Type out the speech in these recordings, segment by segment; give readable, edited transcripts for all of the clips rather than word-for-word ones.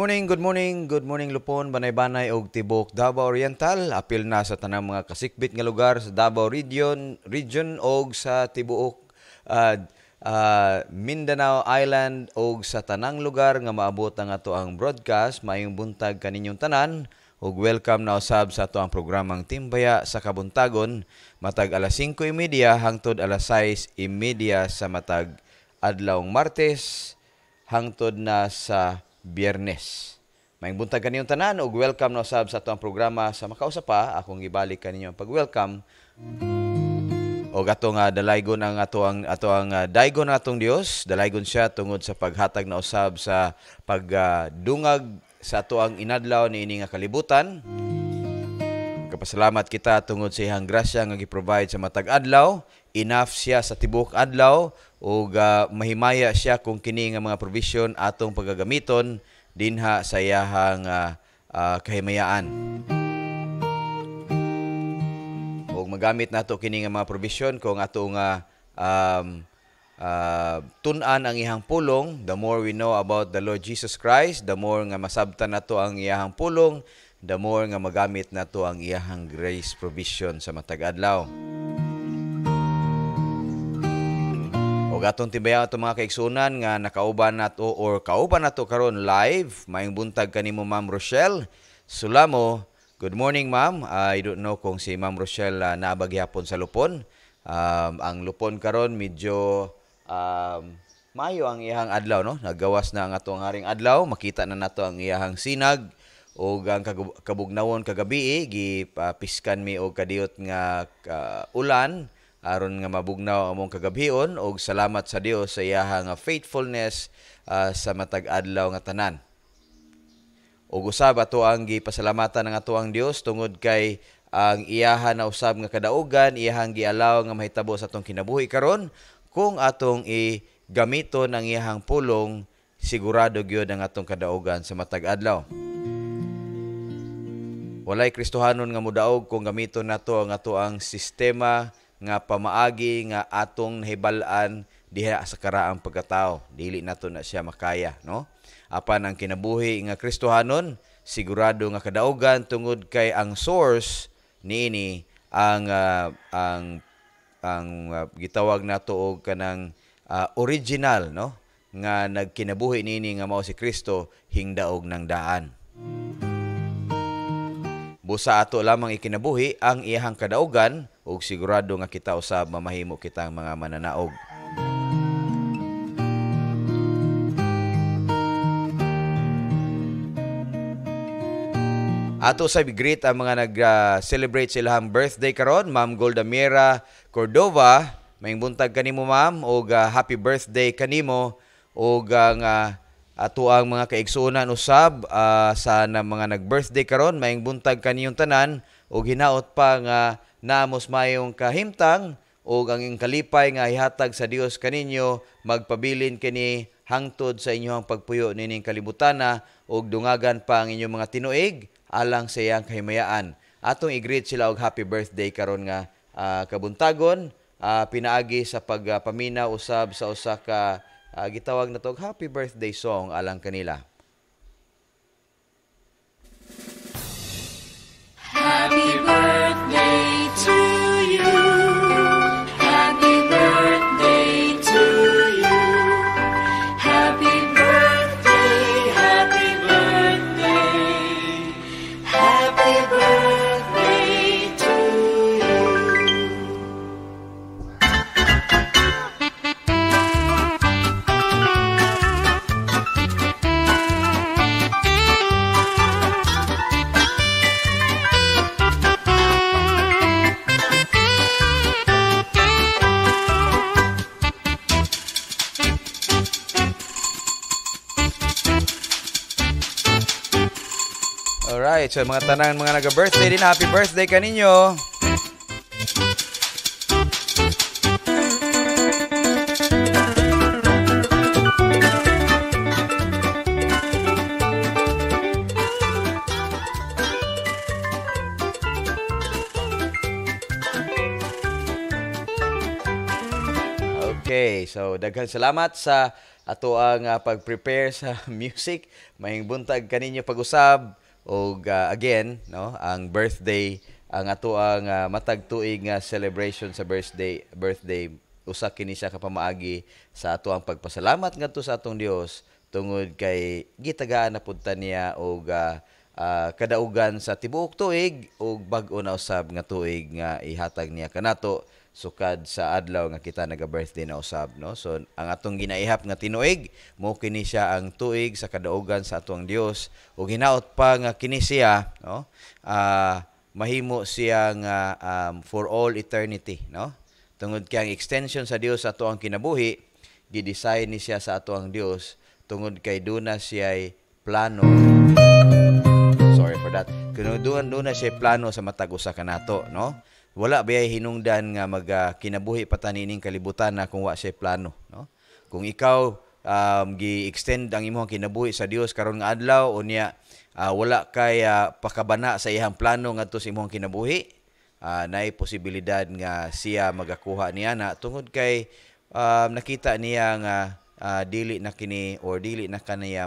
good morning Lupon, Banay-Banay og Tibok Davao Oriental. Apil na sa tanang mga kasikbit nga lugar sa Davao region og sa tibuok Mindanao Island og sa tanang lugar nga maabot ang ato ang broadcast. Maayong buntag kaninyong tanan og welcome na usab sa ato ang programang Timbaya sa Kabuntagon matag alas 5:30 hangtod alas 6:30 sa matag adlawng Martes hangtod na sa Biyernes. Maayong buntag kaninyong tanan og welcome na usab sa ato ang programa. Sa makausap pa akong gibalik kaninyo ang pag-welcome og atong dalaygon ang ato ang daygon ng atong Dios. Dalaygon siya tungod sa paghatag na usab sa pagdungag sa ato ang inadlaw niini nga kalibutan. Kapasalamat kita tungod sa iyang grasya nga gi-provide sa matag adlaw. Enough siya sa tibuok adlaw ug mahimaya siya kung kini nga mga provision atong pagagamiton dinha sa iyang kahimayaan. Ug magamit nato kini nga mga provision kung ato nga tun-an ang iyang pulong. The more we know about the Lord Jesus Christ, the more nga masabtan nato ang iyang pulong, the more nga magamit nato ang iyang grace provision sa matag adlaw. Og atong tibayan ato mga kaigsunan nga nakauban nato or kauban nato karon live. Maayong buntag kanimo Ma'am Rochelle Sulamo. Good morning, ma'am. I don't know kung si Ma'am Rochelle nabagyapon sa Lupon. Ang Lupon karon medyo mayo ang iyang adlaw, no? Nagawas na ang atong haring adlaw. Makita na nato ang iyang sinag o ang kabugnawon kagabi. Gipiskan mi og kadiyot nga ulan aron nga mabugnaw among kagabhion. Og salamat sa Dios sa iyang faithfulness sa matag adlaw nga tanan. Og usab ato ang gipasalamatan ng ato ang Dios tungod kay ang iyahan na usab nga kadaugan, iyahang gialaw nga mahitabo sa atong kinabuhi karon. Kung atong igamiton ang iyahang pulong, sigurado gyud ang atong kadaugan sa matag adlaw. Walay Kristohanon nga mudaog kung gamiton nato ang ato ang sistema nga pamaagi nga atong nahibal-an diha sa karaang pagkatao. Dili nato na siya makaya, no? Apan ang kinabuhi nga Kristohanon, sigurado nga kadaugan tungod kay ang source niini ang gitawag nato og kanang original, no? Nga nagkinabuhi niini nga mao si Kristo hingdaog ng daan. Busa ato lamang ikinabuhi ang iyahang kadaugan ug sigurado nga kita usab mamahimo kitang mga mananaog. Ato sa greet ang mga nag-celebrate silang birthday karon. Ma'am Golda Miera Cordova, maayong buntag kanimo ma'am og happy birthday kanimo og ato ang mga kaigsuonan usab sa mga nag-birthday karon. Maayong buntag kaniyong tanan og hinaot pa nga naamos mayong kahimtang og ang kalipay nga ihatag sa Dios kaninyo magpabilin kini hangtod sa inyong pagpuyo nining kalibutana og dungagan pa ang inyong mga tinuig alang sa iyang kahimayaan. Atong i-greet sila og happy birthday karon nga kabuntagon, pinaagi sa pagpamina usab sa usa ka gitawag na to happy birthday song alang kanila. Happy birthday to you. Happy birthday to you. Happy birthday, happy birthday. Happy birthday to you. Alright, so mga tanang mga naga-birthday din, happy birthday kaninyo. Okay, so daghang salamat sa ato ang pag-prepare sa music. Maying buntag kaninyo pag-usab og again, no, ang birthday, ang ato ang matag tuig nga celebration sa birthday usa kini siya ka pamaagi sa ato ang pagpasalamat ngadto sa atong Dios tungod kay gitagaan na pud ta niya og kadaugan sa tibuok tuig ug bag-o na usab nga tuig nga ihatag niya kanato sukad sa adlaw nga kita naga-birthday na usab, no? So ang atong ginaihap nga tinuig mo kini siya ang tuig sa kadaugan sa atong Dios ug hinaot pa nga kini siya, no? Mahimo siya nga for all eternity, no? Tungod kay ang extension sa Dios sa ato ang kinabuhi, gi-design ni siya sa ato ang Dios tungod kay duna siya plano. Sorry for that. Kuno duna siya plano sa matag usa kanato, no? Wala biyay hinungdan nga kinabuhi pa tanining kalibutan na kung wa siya plano, no? Kung ikaw gi-extend ang imong kinabuhi sa Dios karon nga adlaw unya wala kay pakabana sa iyang plano ngadto sa imong kinabuhi, naay posibilidad nga siya magakuha niya na tungod kay nakita niya nga dili na kini or dili na kaniya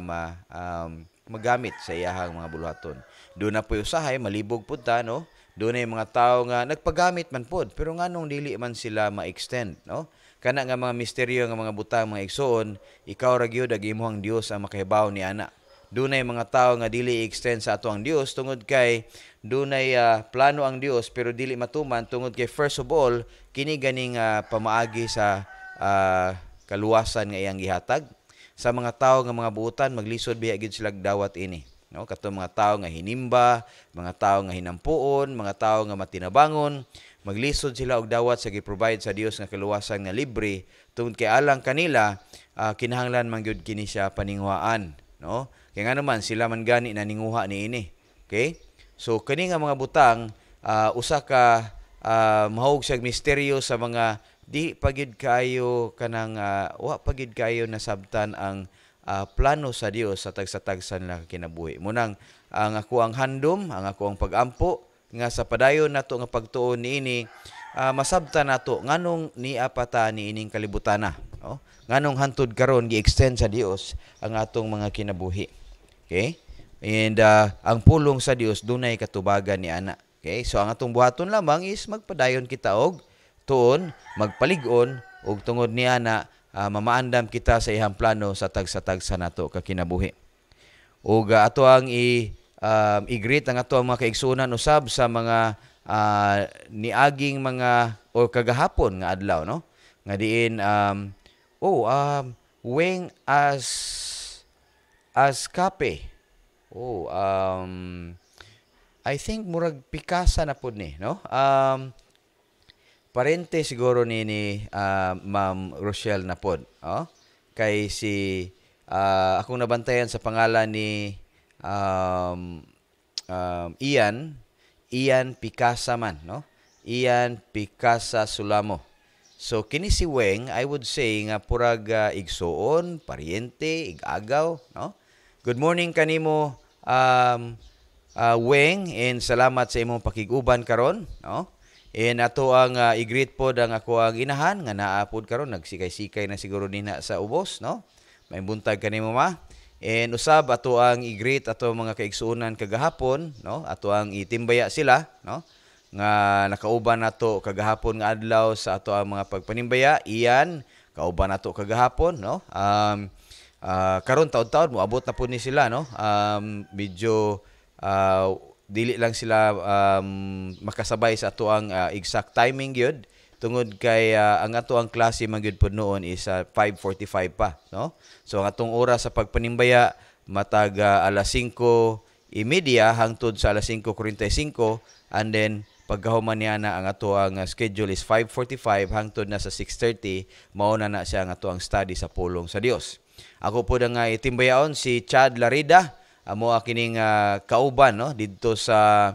magamit sa iyang mga buluhaton. Doon na po usahay malibog pud ta, no? Doon ay mga tao nga nagpagamit man pod pero nganong dili man sila ma-extend, no? Kana nga mga misteryo nga mga butang mga igsoon, ikaw ra gyud ang imong Dios ang makahibaw ni ana. Doon ay mga tao nga dili i-extend sa ato ang Dios tungod kay doon ay plano ang Dios pero dili matuman tungod kay first of all kini ganing pamaagi sa kaluwasan nga iyang gihatag sa mga tao nga mga buutan maglisod biya gid sila dawat ini. No, kato mga tao nga hinimba, mga tao nga hinampuon, mga tao nga matinabangon, maglisod sila og dawat sa gi-provide sa Dios nga kaluwasan nga libre tungod kay alang kanila kinahanglan man gyud kini siya paninghuaan, no? Kay nga naman sila man gani naninguha niini. Okay? So kani nga mga butang usa ka mahog siyang misteryo sa mga di pagid kayo kanang wa pagid kayo nasabtan ang plano sa Dios sa tagsa-tagsa nila kinabuhi. Munang ang ako ang handom, ang ako ang pagampo nga sa padayon nato nga pagtuon niini masabtan nato nganong niapata niining kalibutana, no? Nganong hantud karon gi-extend sa Dios ang atong mga kinabuhi. Okay? And ang pulong sa Dios dunay katubagan ni ana. Okay? So ang atong buhaton lamang is magpadayon kita og tuon, magpalig-on og tungod ni ana mamaandam kita sa iyang plano sa tagsa-tagsa nato kakinabuhi. Ug ato ang i-greet ang ato ang mga kaigsunan usab sa mga niaging mga o kagahapon nga adlaw, no? Nga diin Weng as kape. I think murag pikasa na pud ni, no? Parente siguro ni Ma'am Rochelle na pod. Kay si akong nabantayan sa pangalan ni Ian Picasa man, no? Ian Picasa Sulamo. So kini si Weng, I would say nga purag igsoon, pariente, igagaw, no? Good morning kanimo Weng, and salamat sa imong pakiguban karon, no? And ato ang i-greet pod ang ako ang inahan nga naapod karon nagsikay-sikay na siguro nina sa ubos, no? May buntag kanimo ma. And usab ato ang i-greet ato mga kaigsuonan kagahapon, no? Ato ang itimbaya sila, no? Nga nakauban nato kagahapon nga adlaw sa ato ang mga pagpanimbaya. Iyan kauban nato kagahapon, no? Karon taud-taud moabot na pud ni sila, no? Medyo dili lang sila makasabay sa ato ang exact timing gyud tungod kay ang ato ang klase man gyud pud noon is 5:45 pa, no? So ang atong oras sa pagpanimbaya matag alas 5:30 hangtod sa alas 5:45, and then pagkahuman niya na ang ato ang schedule is 5:45 hangtod na sa 6:30 mao na siya ang ato ang study sa pulong sa Dios. Ako po ang itimbayaon si Chad Larida, amo kining kauban, no, didto sa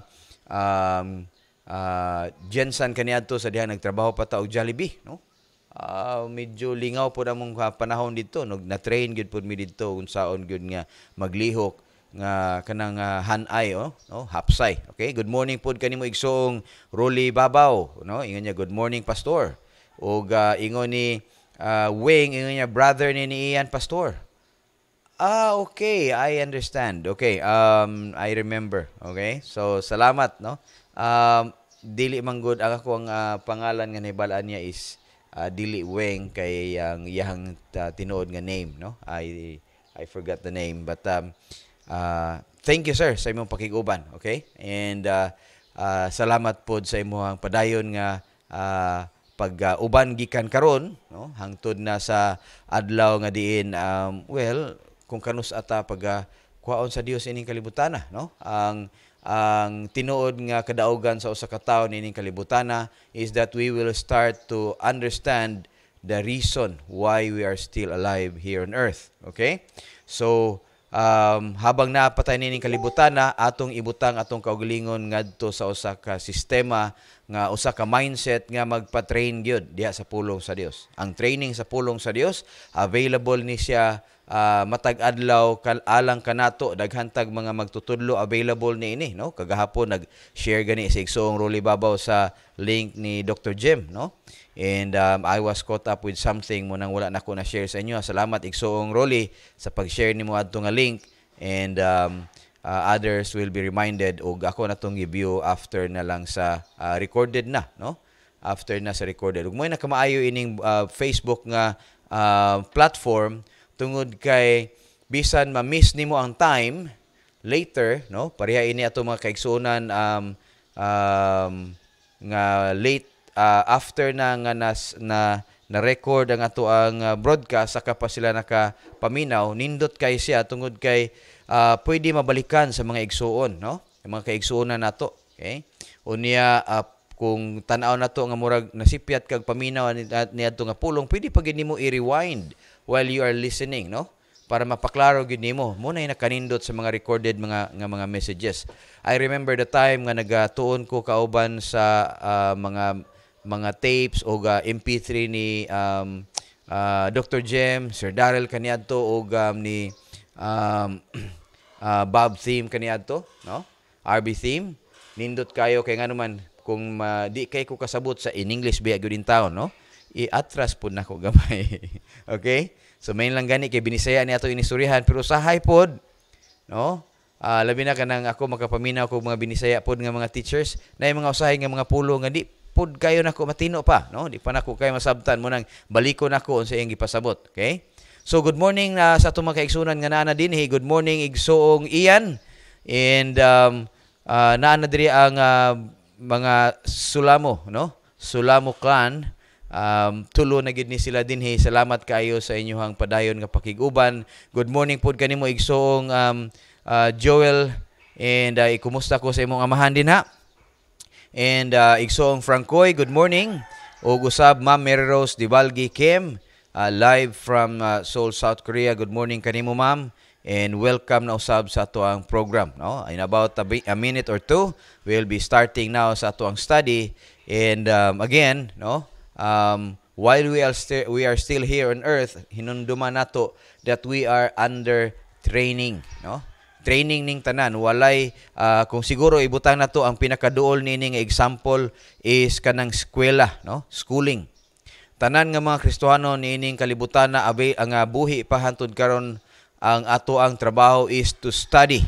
Jensen kaniadto sa diha nagtrabaho pa ta og Jollibee, no? Medyo lingaw po namong panahon didto, na-train gyud pud mi didto unsaon gyud nga maglihok nga kanang hanay, no? Hapsay. Okay, good morning pud kanimo igsoong Rolly Babaw, no? Ingon niya good morning pastor. Og ingon ni Wing ingon niya brother ni Ian Pastor. Okay, I understand. Okay, I remember. Okay, so salamat, no? Dili man good ang akong pangalan nga nahibalaan niya is dili Weng kay ang iyang tinuod nga name, no? I forgot the name, but thank you sir sa imong pakiguban, okay? And salamat pod sa imong padayon nga pag-uban gikan karon, no? Hangtod na sa adlaw nga diin well kung kanus ata pag kuhaon sa Dios ining kalibutan, no? Ang tinuod nga kadaugan sa usa ka tawo nining kalibutan is that we will start to understand the reason why we are still alive here on earth. Okay? So, habang napatay nining kalibutan atong ibutang atong kaugalingon ngadto sa usa ka sistema nga usa ka mindset nga magpa-train gyud diha sa pulong sa Dios. Ang training sa pulong sa Dios available ni siya matag adlaw alang kanato daghantag mga magtutudlo available ni ini, no? Kagahapon nag-share gani si Igsoong Rolly Babaw sa link ni Dr. Jim, no? And I was caught up with something mo nang wala na ko na share sa inyo. Salamat Igsoong Rolly sa pag-share nimo adto nga link, and others will be reminded og ako na tong i-view after na lang sa recorded na, no? After na sa recorded. Ug mo'y nakamaayo ining Facebook nga platform tungod kay bisan ma-miss nimo ang time later, no? Pareha ini ato mga kaigsunan nga late after na nga na record ang ato ang broadcast saka pa sila nakapaminaw, nindot kay siya tungod kay pwede mabalikan sa mga igsuon, no? Yung mga kaigsuonan nato, okay? Unya kung tan-aw nato nga murag nasipyat kag paminaw niadto nga pulong, pwede pa gid nimo i-rewind while you are listening, no? Para mapaklaro gid nimo mo na nakanindot sa mga recorded mga messages. I remember the time nga nagatuon ko kauban sa mga tapes o MP3 ni Dr. Jem, Sir Darrell kaniadto o ni Bob Theme kaniadto, no? RB Theme. Nindot kayo kay nganuman kung di kay ko kasabot sa in English biya gyud in town, no? I-atras po na ko gamay. Okay? So, main lang gani kay binisaya ni ato inistoryahan, pero sahay pod, no? Labi na kanang ako makapaminaw ko mga binisaya pod nga mga teachers, na yung mga usahay nga mga pulo nga di pod kayo nako matino pa, no? Di pa nako kayo masabtan mo nang baliko nako unsa iyang gipasabot. Okay? So, good morning sa atong mga kaigsunan nga naa dinhi. Good morning Igsoong Ian. And naa na diri ang mga Sulamo, no? Sulamo clan. Tulo na gid ni sila dinhi. Salamat kayo sa inyong padayon nga pakiguban. Good morning pod kanimo Igsoong Joel, and ikumusta ko sa imong amahan din ha. And Igsoong Francoy, good morning. Og usab Ma'am Mary Rose Dibalgi Kim, live from Seoul, South Korea. Good morning kanimo ma'am, and welcome na usab sa ato ang program, no? In about a minute or two, we'll be starting now sa ato ang study. And again, no? While we are still here on earth, hinunduman nato that we are under training, no? Training ning tanan, walay kung siguro ibutang nato ang pinakaduol nini nga example is kanang eskwela, no? Schooling. Tanan nga mga Kristohano niining kalibutan na ang buhi pa hantud karon, ang ato ang trabaho is to study.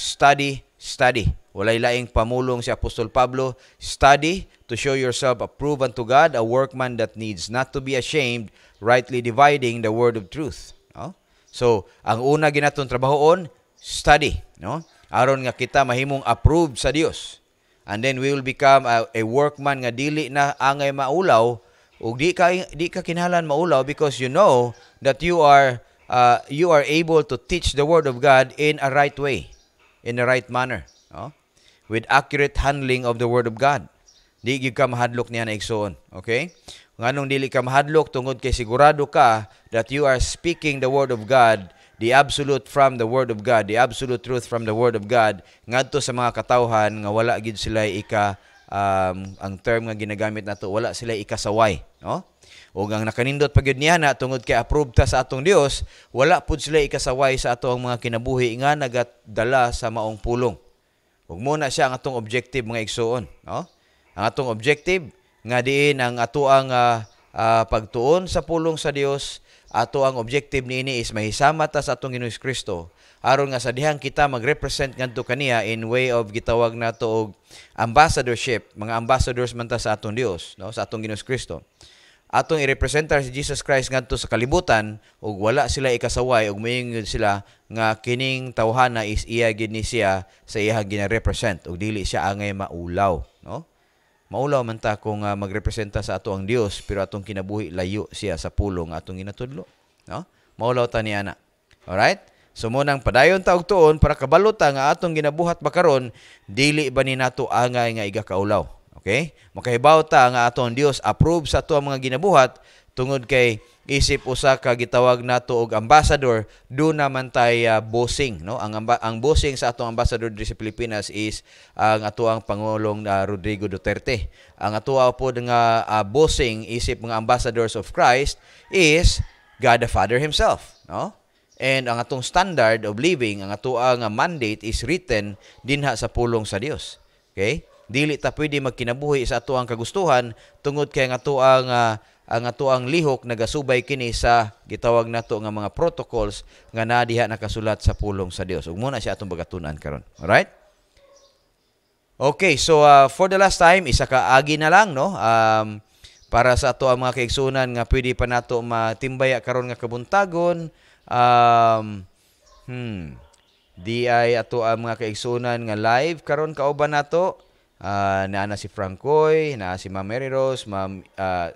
Walay laing pamulong si Apostol Pablo, study to show yourself approved unto God, a workman that needs not to be ashamed, rightly dividing the word of truth. No? So, ang una ginaton trabahoon, study, no? Aron nga kita mahimong approved sa Dios. And then we will become a workman nga dili na angay maulaw, ug di ka kinahanglan maulaw, because you know that you are able to teach the word of God in a right way, in a right manner, no? With accurate handling of the word of God. Di gyud ka mahadlok niya na igsoon, okay? Nganong dili ka mahadlok tungod kay sigurado ka that you are speaking the word of God, the absolute from the word of God, the absolute truth from the word of God, ngadto sa mga katawhan nga wala gid sila ang term nga ginagamit nato, wala sila ikasaway, no? O ang nakanindot pa gyud niya na tungod kay approved ta sa atong Dios, wala pud sila ikasaway sa ato ang mga kinabuhi nga nagadala sa maong pulong. Ug muna siya ang atong objective mga igsoon, no? Ang atong objective nga diin ang ato ang pagtuon sa pulong sa Dios. Ato ang objective niini is mahisama ta sa atong Ginoong Kristo aron nga sa dihang kita magrepresent ngadto kaniya in way of gitawag nato og ambassadorship. Mga ambassadors man ta sa atong Dios, no, sa atong Ginoong Kristo. Atong i-representar si Jesus Christ ngadto sa kalibutan ug wala sila ikasaway ug moingon sila nga kining tawhana is iya gid ni siya sa iyang gina-represent ug dili siya angay maulaw, no? Maulaw man ta kung magrepresenta sa ato ang Dios pero atong kinabuhi layo siya sa pulong atong ginatudlo, no? Maulaw ta niya na. Alright? So munang padayon ta og tuon para kabalo ta nga atong ginabuhat ba karon dili ba ni nato angay nga igakaulaw. Okay? Makahibaw ta nga ato ang Dios approve sa ato ang mga ginabuhat tungod kay isip usa ka gitawag nato og ambassador do naman tay bossing, no? Ang bossing sa atong ambassador diri sa Pilipinas is ang ato ang Pangulong Rodrigo Duterte. Ang ato pod nga bossing isip mga ambassadors of Christ is God the Father himself, no? And ang atong standard of living, ang ato ang mandate is written dinha sa pulong sa Dios. Okay? Dili ta pwede magkinabuhi sa ato ang kagustuhan tungod kay ang ato ang lihok nagasubay kini sa gitawag nato nga mga protocols nga naa diha nakasulat sa pulong sa Dios. Ug muna siya atong bagatunan karon. Alright? Okay, so for the last time isa ka agi na lang, no? Para sa ato ang mga kaigsunan nga pwede pa nato matimbaya karon nga kabuntagon. Di ay ato ang mga kaigsunan nga live karon kauban nato. Na si Francoy, na si Ma'am Mary Rose, Ma'am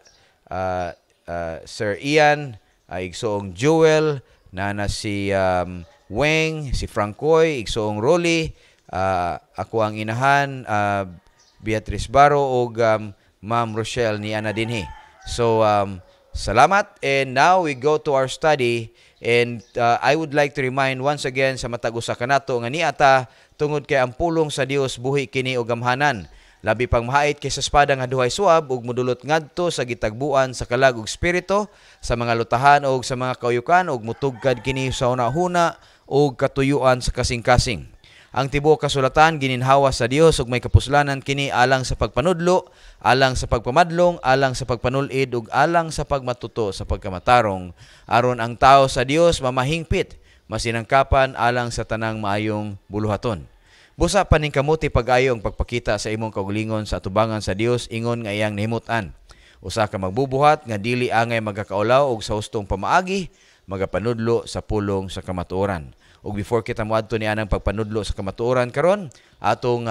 Sir Ian, igsoong Jewel, na si Weng, si Francoy, igsoong Rolly, ako ang inahan, Beatrice Baro, o Ma'am Rochelle ni Ana dinhi. So, salamat, and now we go to our study, and I would like to remind once again sa matag usa kanato nga niata tungod kay ang pulong sa Dios buhi kini og gamhanan. Labi pang mahait kaysa espada nga duhay suwab ug modulot ngadto sa gitagbuan sa kalag ug espiritu, sa mga lutahan ug sa mga kauyukan ug mutugkad kini sa hunahuna ug katuyuan sa kasing-kasing. Ang tibuok kasulatan gininhawa sa Dios ug may kapuslanan kini alang sa pagpanudlo, alang sa pagpamadlong, alang sa pagpanulid ug alang sa pagmatuto sa pagkamatarong aron ang tao sa Dios mamahingpit masinangkapan alang sa tanang maayong buluhaton. Busa paning kamuti pag-ayo ang pagpakita sa imong kaugalingon sa atubangan sa Dios ingon nga iyang nahimutan. Usa ka magbubuhat nga dili angay magakaulaw og sa hustong pamaagi, magapanudlo sa pulong sa kamatuoran. Ug before kita moadto ni anang pagpanudlo sa kamatuoran karon, atong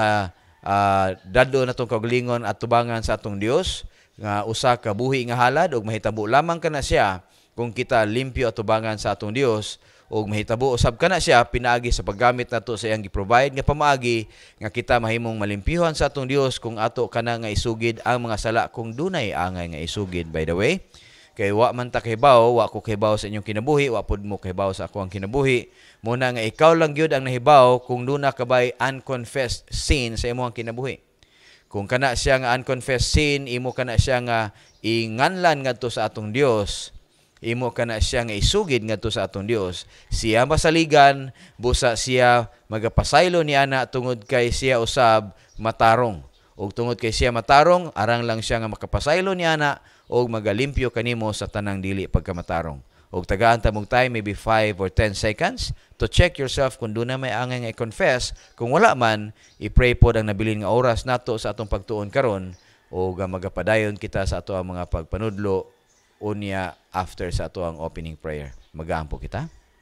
dadlo natong kaugalingon at tubangan sa atong Dios nga usa ka buhi nga halad ug mahitabo lamang kana siya kung kita limpyo at tubangan sa atong Dios. O mahitabo usab kana siya pinaagi sa paggamit nato sa iyang gi-provide nga pamaagi nga kita mahimong malimpyuhan sa atong Dios kung ato kana nga isugid ang mga sala kung dunay angay nga isugid. By the way, kay wa man ta kahibaw, wa ko kahibaw sa inyong kinabuhi, wa pud mo kahibaw sa ako ang kinabuhi. Muna nga ikaw lang gyud ang nahibaw kung duna ka bay unconfessed sin sa imong kinabuhi. Kung kana siya nga unconfessed sin, imo kana siya nga inganlan ngadto sa atong Dios. Imo kana siya nga isugid ngadto sa atong Dios. Siya masaligan, busa siya magapasaylo ni ana tungod kay siya usab matarong. Ug tungod kay siya matarong, arang lang siya nga makapasaylo ni ana og magalimpyo kanimo sa tanang dili pagkamatarong. Ug tagaan ta mong time maybe 5 or 10 seconds to check yourself kung doon na may angay nga i-confess. Kung wala man, i-pray pod ang nabilin nga oras nato sa atong pagtuon karon ug magapadayon kita sa ato ang mga pagpanudlo unya after sa ato ang opening prayer. Magaampo kita.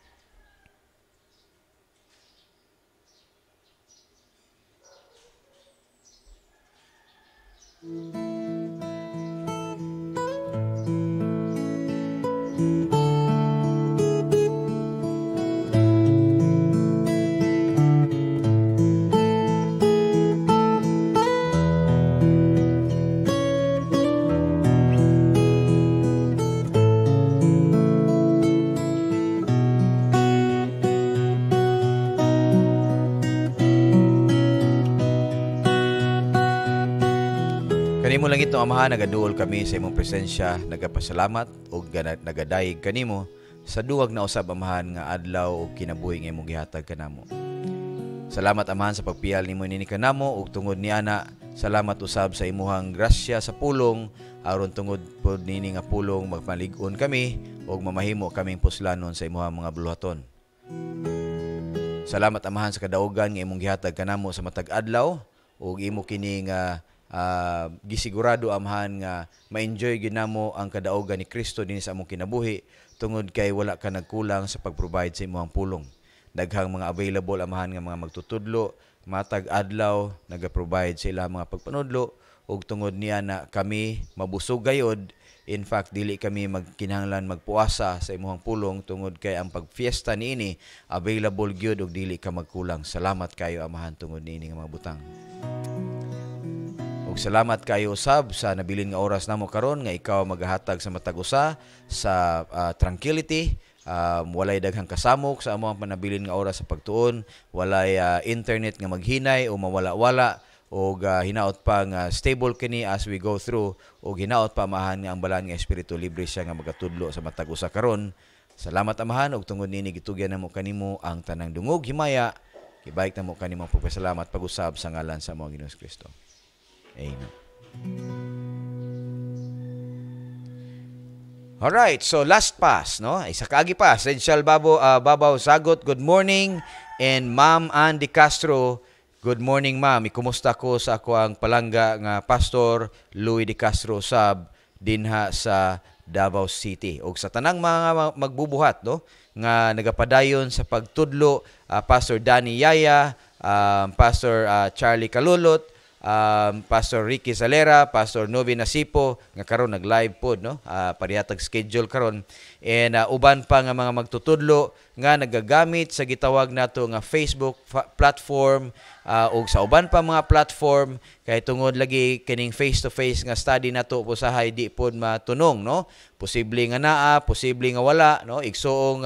Kanimo langit no Amahan, nagaduol kami sa imong presensya, nagapasalamat ug nagadayeg kanimo sa duwag na usab Amahan nga adlaw ug kinabuhi nga imong gihatag kanamo. Salamat Amahan sa pagpiyal nimo nini kanamo ug tungod niana salamat usab sa imuhang grasya sa pulong aron tungod pod nini nga pulong magmalig-on kami ug mamahimo kaming puslanon sa imuhang mga buluhaton. Salamat Amahan sa kadaugan nga imong gihatag kanamo sa matag adlaw ug imo kini nga gisigurado Amahan nga ma-enjoy gyud namo ang kadaugan ni Kristo dinhi sa among kinabuhi tungod kay wala ka nagkulang sa pag-provide sa imong pulong. Daghang mga available Amahan nga mga magtutudlo matag adlaw naga-provide sa ilang mga pagpanudlo ug tungod niya na kami mabusog gayod. In fact, dili kami magkinahanglan magpuasa sa imong pulong tungod kay ang pagfiesta niini available gyud ug dili ka magkulang. Salamat kayo Amahan tungod niini nga mga butang. Ug salamat kayo usab sa nabilin nga oras namo karon nga ikaw magahatag sa matag usa sa tranquility. Walay daghang kasamok sa among panabilin nga oras sa pagtuon, walay internet nga maghinay o mawala-wala og hinaot pa nga stable kini as we go through og hinaot pa Amahan nga ang balaan nga espiritu libre siya nga magatudlo sa matag usa karon. Salamat Amahan ug tungod nini gitugyan namo kanimo ang tanang dungog himaya. Gibayik namo kanimo pagpasalamat pag-usab sa ngalan sa among Ginoong Kristo. Amen. Alright, so last pass, no? Isa kaagi pa, Essential Babaw Sagot, good morning. And Ma'am Andy Castro, good morning ma'am. Ikumusta ko sa ako ang palangga nga Pastor Louis de Castro Sab dinha sa Davao City. O sa tanang mga magbubuhat, no? Nga nagapadayon sa pagtudlo, Pastor Danny Yaya, Pastor Charlie Kalulot, Pastor Ricky Salera, Pastor Novi Nasipo nga karon nag-live pod no, parihatag schedule karon, and uban pa nga mga magtutudlo nga nagagamit sa gitawag nato nga Facebook platform ug sa uban pa mga platform kay tungod lagi kining face to face nga study nato usahay di pod matunong no, posible nga naa, posible nga wala no, igsuong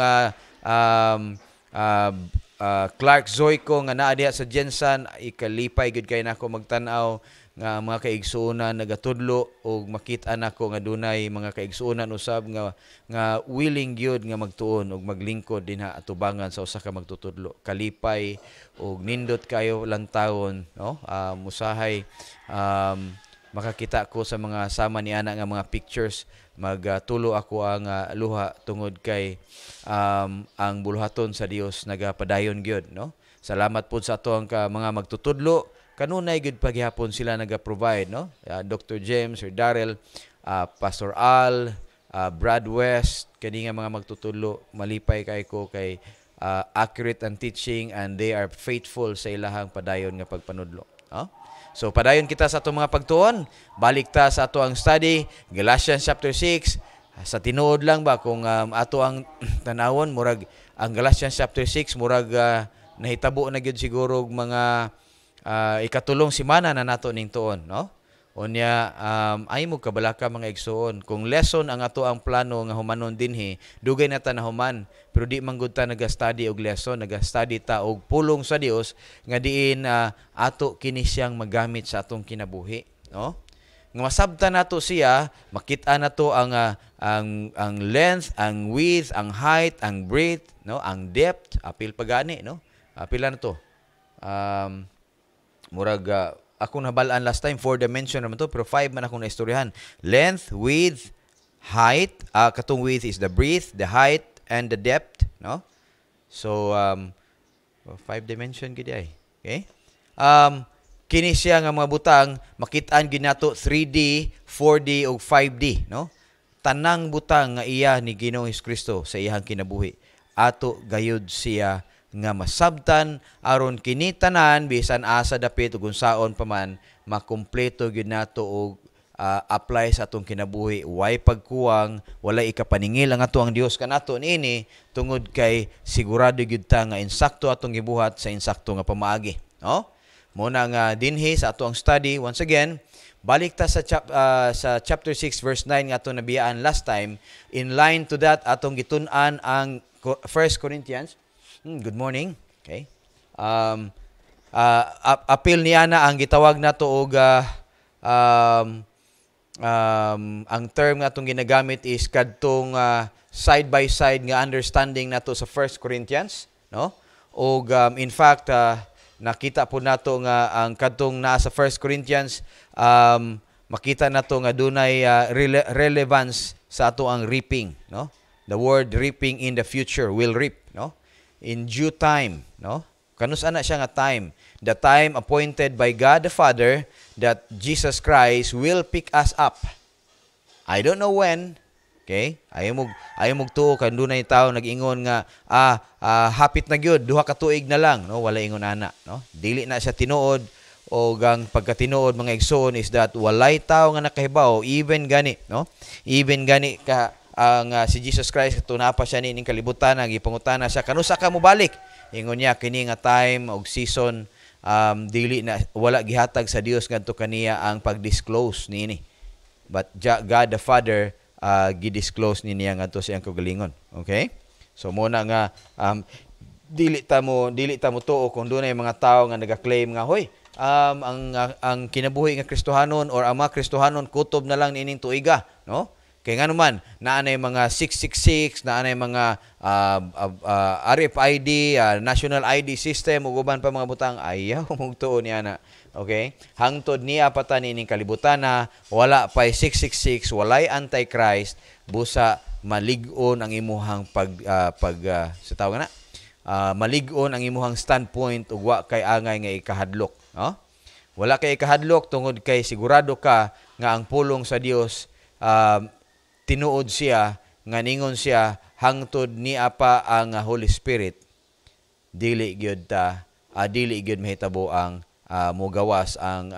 Clark Zoico nga naa diha sa Jensen, ikalipay gud kay nako magtan-aw nga mga kaigsuonan nagatudlo ug makita nako nga dunay mga kaigsuonan usab nga willing gyud nga magtuon ug maglingkod dinha atubangan sa usa ka magtutudlo. Kalipay ug nindot kayo lantawon no, musahay makakita ko sa mga sama ni ana nga mga pictures. Magtulo ako ang luha tungod kay ang buluhaton sa Dios nagapadayon gyud no. Salamat pud sa ato ang mga magtutudlo kanunay gyud paghihapon sila naga-provide no. Dr. James or Darrell, Pastor Al, Brad West, kani nga mga magtutudlo malipay kay ko kay accurate ang teaching and they are faithful sa ilahang padayon nga pagpanudlo. So padayon kita sa atong mga pagtuon, balik ta sa ato ang study Galatians chapter 6. Sa tinuod lang ba kung ato ang tanawon murag ang Galatians chapter 6 murag nahitabo na gyud siguro mga ikatulong semana na nato ning tuon no. Unya ay mo kabalaka mga igsoon kung lesson ang ato ang plano nga humanon dinhi dugay na ta nahuman pero di man gud ta naga-study og lesson, naga-study ta og pulong sa Dios nga diin ato kini siyang magamit sa atong kinabuhi no. Nga masabtan nato siya, makita nato ang length, ang width, ang height, ang breadth no, ang depth, apil pagani no. Pila na to murag ako nabalaan last time 4 dimension naman to pero 5 man akong naistoryahan. Length, width, height, katong width is the breadth, the height and the depth no. So 5 dimension gid ay. Okay? Kini siya nga mga butang makitaan gid nato 3D, 4D ug 5D no. Tanang butang nga iya ni Ginoong Hesukristo sa iyang kinabuhi ato gayud siya nga masabtan aron kini tanan bisan asa dapit ug unsaon pa man makumpleto gyud nato og apply sa atong kinabuhi. Way pagkuwang, walay ikapaningil ang ato ang Dios kanato niini tungod kay sigurado gyud ta nga insakto atong gibuhat sa insakto nga pamaagi no. Muna nga dinhi sa ato ang study once again balik ta sa chapter 6 verse 9 nga ato nabiyaan last time. In line to that atong gitun-an ang 1 Corinthians. Good morning. Okay. Apil niya na ang gitawag nato og ang term nga atong ginagamit is kadtong side by side nga understanding nato sa 1 Corinthians no. Og in fact nakita po nato nga ang kadtong naa sa 1 Corinthians makita nato nga dunay relevance sa ato ang reaping, no? The word reaping in the future, will reap, no? In due time, no? Kanus ana siya nga time, the time appointed by God the Father that Jesus Christ will pick us up. I don't know when. Okay? Ayaw mog tuo kan dunay tawo nag-ingon nga hapit na gyud, duha ka tuig na lang, no? Wala ingon ana, no? Dili na siya tinuod o gang pagkatinuod mga igsoon is that walay tawo nga nakahibaw even gani, no? Even gani ka ang si Jesus Christ tunapa siya ning kalibutan gipangutana siya kanusa ka mo balik. Ingon niya kini nga time og season dili na wala gihatag sa Dios ngadto kaniya ang pag-disclose niini. But God the Father gi-disclose niya ngadto sa iyang kagalingon. Okay? So muna nga dili ta mo tuo kung dunay mga tawo nga naga-claim nga hoy ang kinabuhi nga Kristohanon or ang mga Kristohanon kutob na lang niining tuiga, no? Kay nga naman naanay mga 666, naanay mga RFID, National ID System ug uban pa mga butang ayaw mong tuo niya na. Okay? Hangtod niya pa ta niining kalibutan na wala pay 666, walay antichrist, busa malig-on ang imuhang sa tawag na malig-on ang imuhang standpoint ug wa kay angay nga ikahadlok, no? Wala kay ikahadlok tungod kay sigurado ka nga ang pulong sa Dios tinuod siya nga ningon siya hangtod niya pa ang Holy Spirit dili gyud mahitabo ang mogawas ang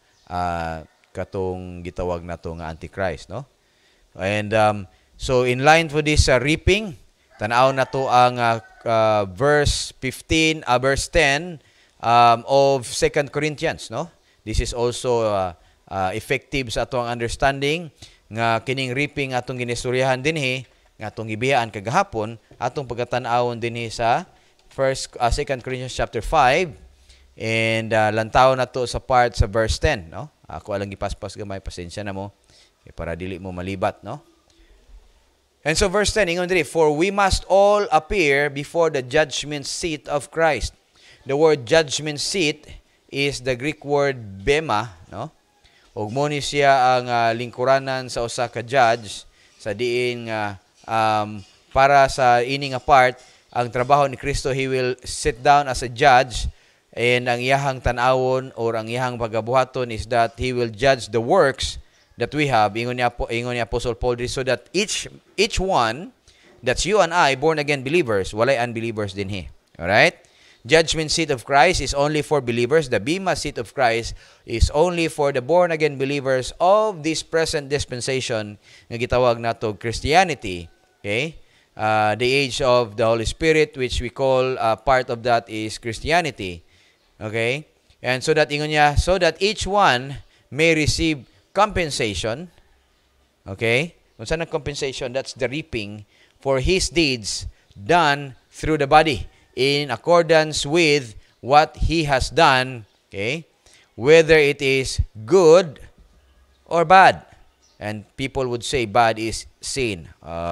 katong gitawag nato nga Antichrist, no? And so in line for this reaping, tan-aw nato ang verse 15 verse 10 of 2 Corinthians, no? This is also effective sa atong understanding nga kining reaping atong ginistoryahan dinhi nga atong gibiyaan kagahapon atong pagkatan-awon dinhi sa 2 Corinthians chapter 5 and lantaw nato sa part sa verse 10, no? Ako alang gipaspas gamay, pasensya na mo para dili mo malibat, no? And so verse 10 ingon diri, for we must all appear before the judgment seat of Christ. The word judgment seat is the Greek word bema, no? Ug mo ni siya ang lingkuranan sa usa ka judge sa diin nga para sa ini nga part ang trabaho ni Kristo, he will sit down as a judge and ang iyahang tan-awon or ang iyahang pagabuhaton is that he will judge the works that we have. Ingon ni Apostle Paul so that each one, that's you and I, born again believers, walay unbelievers din he. All right? Judgment seat of Christ is only for believers. The Bema seat of Christ is only for the born-again believers of this present dispensation nga gitawag nato Christianity. Okay? The age of the Holy Spirit, which we call part of that is Christianity. Okay? And so that ingon niya, so that each one may receive compensation. Okay? Kung saan ang compensation? That's the reaping for his deeds done through the body, in accordance with what he has done, okay, whether it is good or bad. And people would say bad is sin.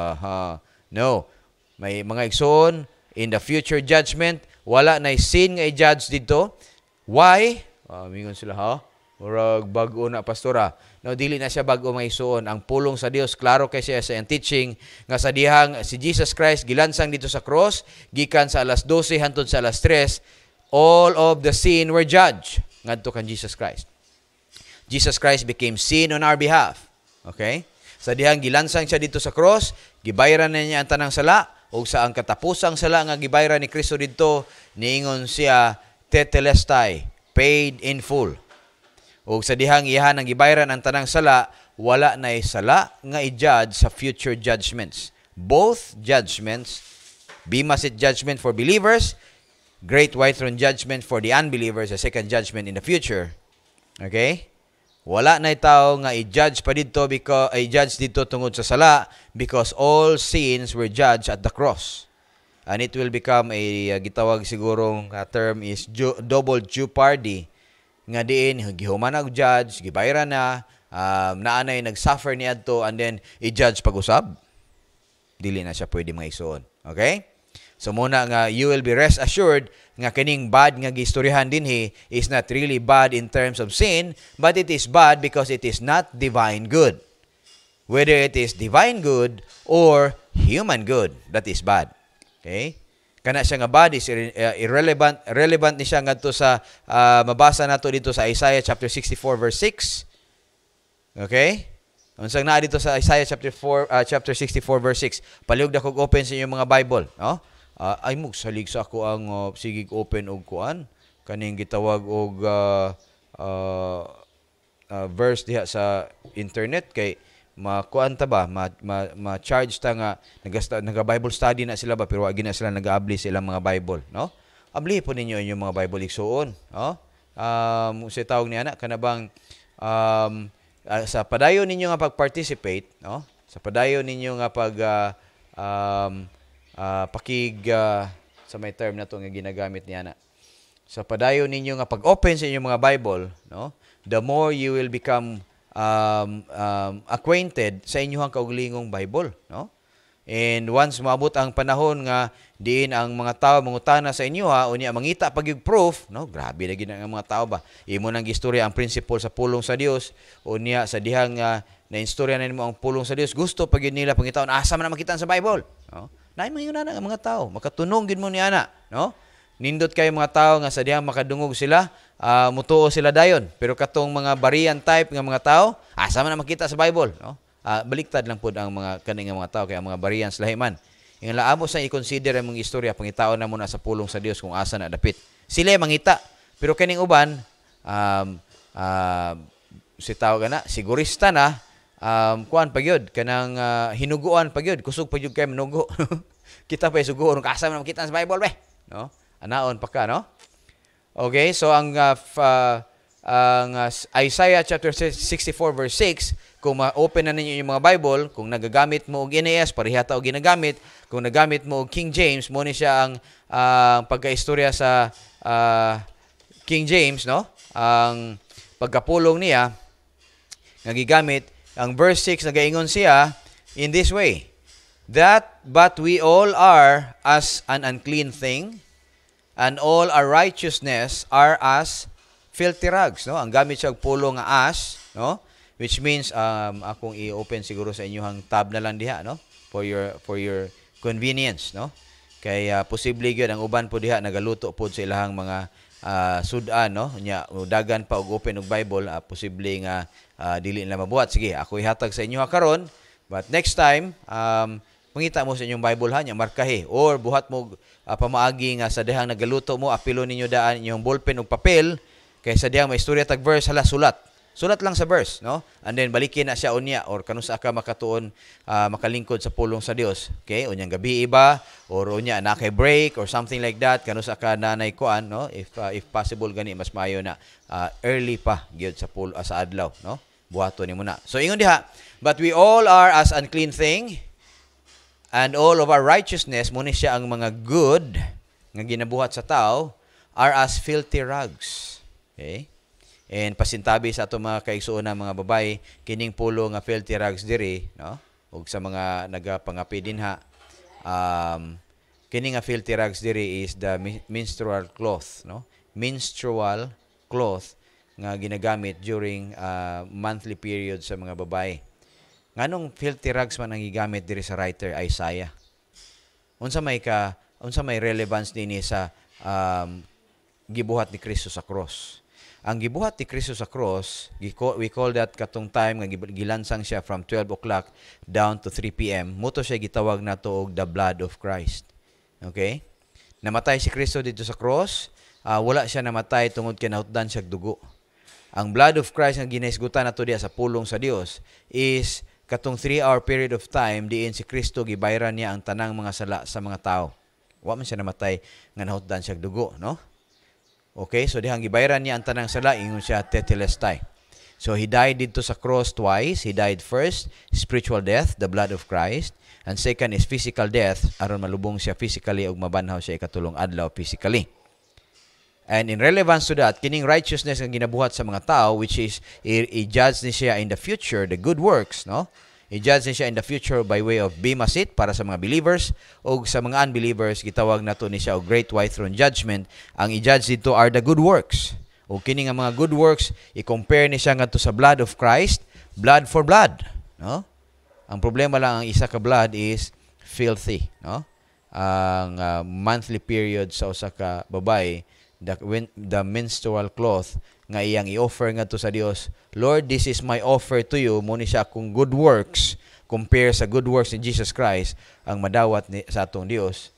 No. May mga igsoon, in the future judgment, wala na sin nga i-judge dito. Why? Mingon sila, murag bag-o na pastora. No, dili na siya bag-o mga igsoon. Ang pulong sa Dios, klaro kay siya sa iyang teaching nga sa dihang si Jesus Christ gilansang dito sa cross, gikan sa alas 12 hangtod sa alas 3, all of the sin were judged ngadto kan Jesus Christ. Jesus Christ became sin on our behalf. Okay? Sa dihang gilansang siya dito sa cross, gibayran na niya ang tanang sala, ug sa ang katapusang sala nga gibayran ni Kristo didto, niingon siya tetelestai, paid in full. O sa dihang iyahan ang gibayran ang tanang sala, wala na sala nga i-judge sa future judgments. Both judgments, Bema seat judgment for believers, Great White Throne judgment for the unbelievers, a second judgment in the future. Okay? Wala na tao nga i-judge pa dito because i-judge dito tungod sa sala because all sins were judged at the cross. And it will become a gitawag sigurong term is double jeopardy. Nga diin, gihuman ang judge, gibayran na, naanay nag-suffer ni adto and then i-judge pag-usab. Dili na siya pwede mga isuon. Okay? So muna nga you will be rest assured nga kining bad nga gistoryahan dinhi is not really bad in terms of sin, but it is bad because it is not divine good. Whether it is divine good or human good, that is bad. Okay? Kana siya nga bad is irrelevant. Relevant ni siya ngadto sa mabasa nato dito sa Isaiah chapter 64 verse 6. Okay? Unsang naa dito sa Isaiah chapter 64 verse 6. Palihog na kog open sa inyong mga Bible, no? Ay mug salig sa ako ang sigig open og kuan kaning gitawag og verse diha sa internet kay makuan ta ba ma-charge ta nga naga-Bible study na sila ba pero wa gina sila nag-aabli sa ilang mga Bible, no? Abli po ninyo inyong mga Bible igsuon, no? Sa tawag ni ana kanabang sa padayon ninyo nga pag-participate, no? Sa padayon ninyo nga sa may term na to nga ginagamit niya na. Sa padayon ninyo nga pag-open sa inyong mga Bible, no? The more you will become acquainted sa inyong kaugalingong Bible, no? And once maabot ang panahon nga diin ang mga tao mangutana sa inyo unya mangita pag yung proof, no? Grabe na gid ang mga tao ba. Imo nang gistorya ang principle sa pulong sa Dios unya sa dihang na istorya na nimo ang pulong sa Dios, gusto pag yun nila pangitaon asa man na makita sa Bible, no? Naay mga yun ang mga tao, makatunong gid mo ni ana, no? Nindot kayo mga tao nga sa dihang makadungog sila, mutuo sila dayon. Pero katong mga barian type nga mga tao, asa man na makita sa Bible, no? Baliktad lang po ang mga kaning mga tao kaya mga barian lahi man. Yung laamos na i-consider ang mga istorya pangitaon na muna sa pulong sa Dios kung asa na dapit. Sila mangita, pero kaning uban si tao na sigurista na kuan pagyud kanang hinuguan pagyud kusog pagyud kay manugo. Kita pa isuguon kung asa man makita sa Bible be, no? Anaon pa ka, no? Okay, so ang Isaiah chapter 64 verse 6, kung ma-open na ninyo yung mga Bible, kung nagagamit mo og NAS, parehata og ginagamit, kung nagamit mo og King James, mo ni siya ang pagkaistorya sa King James, no? Ang pagkapulong niya nga gigamit, ang verse 6 nagaingon siya in this way, that but we all are as an unclean thing, and all our righteousness are as filthy rags, no? Ang gamit siya og pulong nga as, no? Which means akong i-open siguro sa inyohang tab na lang diha, no? For your convenience, no? Kay posible gyud ang uban po diha nagaluto pod sa ilahang mga sudan, no? Nya dagan pa og open og Bible, posible nga dili na mabuhat. Sige, ako ihatag sa inyo karon, but next time mangita mo sa inyong Bible nya markahe or buhat mo pamaagi nga sa dihang nagaluto mo apilo ninyo daan inyong ballpen ug papel kay sa dihang may istorya tag verse hala sulat lang sa verse, no? And then balikin na siya unya or kanusa ka makatuon makalingkod sa pulong sa Dios. Okay? Unyang gabi iba or unya na kay break or something like that, kanusa ka nanay kuan, no? If possible gani mas maayo na early pa gyud sa adlaw, no? Buhaton nimo na. So ingon diha, but we all are as unclean thing, and all of our righteousness muni siya ang mga good nga ginabuhat sa tao are as filthy rags. Okay? And pasintabi sa ato mga kaigsuon na mga babay, kining pulo nga filthy rags diri, no? Ug sa mga nagapangapi dinha, kining nga filthy rags diri is the menstrual cloth, no? Menstrual cloth nga ginagamit during monthly period sa mga babay. Nganong filthy rags man ang gigamit diri sa writer Isaiah? Unsa may relevance dinhi sa gibuhat ni Kristo sa cross? Ang gibuhat ni Kristo sa cross, we call that katong time nga gilansang siya from 12 o'clock down to 3 p.m. Muto siya gitawag nato og the blood of Christ. Okay? Namatay si Kristo dito sa cross, wala siya namatay tungod kay nahutdan siya dugo. Ang blood of Christ nga ginahisgutan nato diya sa pulong sa Dios is katong 3-hour period of time diin si Kristo gibayran niya ang tanang mga sala sa mga tao. Wa man siya namatay nga nahutdan siya dugo, no? Okay, so dihang gibayran niya ang tanang sala, ingon siya tetelestai. So he died dito sa cross twice. He died first, spiritual death, the blood of Christ. And second is physical death, aron malubong siya physically ug mabanhaw siya ikatulong adlaw physically. And in relevance to that, kining righteousness nga ginabuhat sa mga tao, which is i-judge ni siya in the future, the good works, no? I-judge ni siya in the future by way of Bema Seat para sa mga believers o sa mga unbelievers gitawag nato ni siya og Great White Throne Judgment. Ang i-judge dito are the good works. O kini nga mga good works i-compare ni siya ngadto sa blood of Christ, blood for blood, no? Ang problema lang ang isa ka blood is filthy, no? Ang monthly period sa usa ka babae, the menstrual cloth nga iyang i-offer ngadto sa Dios, Lord, this is my offer to you, mo ni siya kung good works compare sa good works ni Jesus Christ ang madawat sa atong Dios.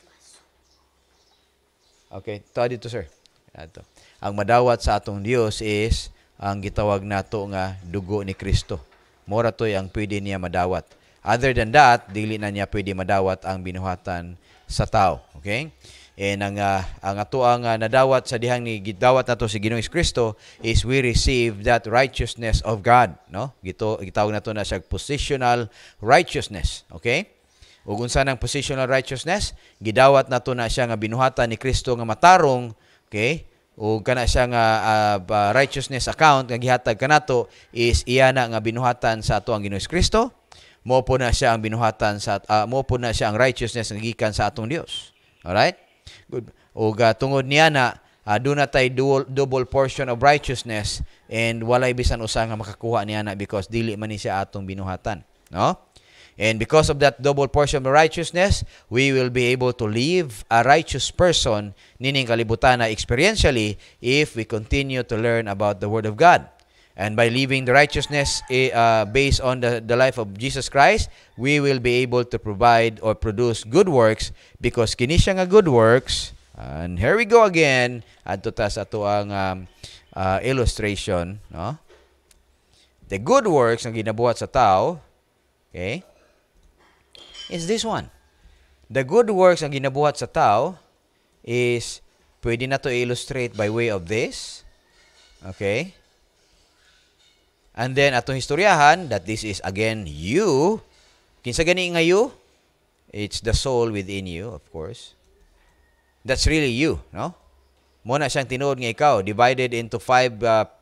Okay, tayo dito sir. Ato. Ang madawat sa atong Dios is ang gitawag nato nga dugo ni Kristo. Mora toy ang pwede niya madawat. Other than that, dili na niya pwede madawat ang binuhatan sa tao. Okay? And ang ato ang nadawat sa dihang ni gidawat nato si Ginoong Kristo is we receive that righteousness of God, no? Gitawag nato na siya positional righteousness, okay? Ug unsa nang positional righteousness? Gidawat nato na siya nga binuhatan ni Kristo nga matarong, okay? Ug kana siya nga righteousness account nga gihatag kanato is iya na nga binuhatan sa ato ang Ginoong Kristo. Mo po na siya ang binuhatan sa mo po na siya ang righteousness nga gikan sa atong Dios. Alright? Good. O tungod niya na doon na tayo double portion of righteousness and walay bisan usa nga makakuha niya na because dili man ni siya atong binuhatan, no? And because of that double portion of righteousness, we will be able to live a righteous person nining kalibutan na experientially if we continue to learn about the Word of God. And by living the righteousness based on the life of Jesus Christ, we will be able to provide or produce good works because kini siya nga good works. And here we go again. Adto ta sa ato ang illustration, no? The good works nga ginabuhat sa tao, okay, is this one. The good works nga ginabuhat sa tao is pwede na to illustrate by way of this. Okay? And then atong historyahan that this is again you. Kinsa gani nga you? It's the soul within you, of course. That's really you, no? Mo na siyang tinuod nga ikaw, divided into five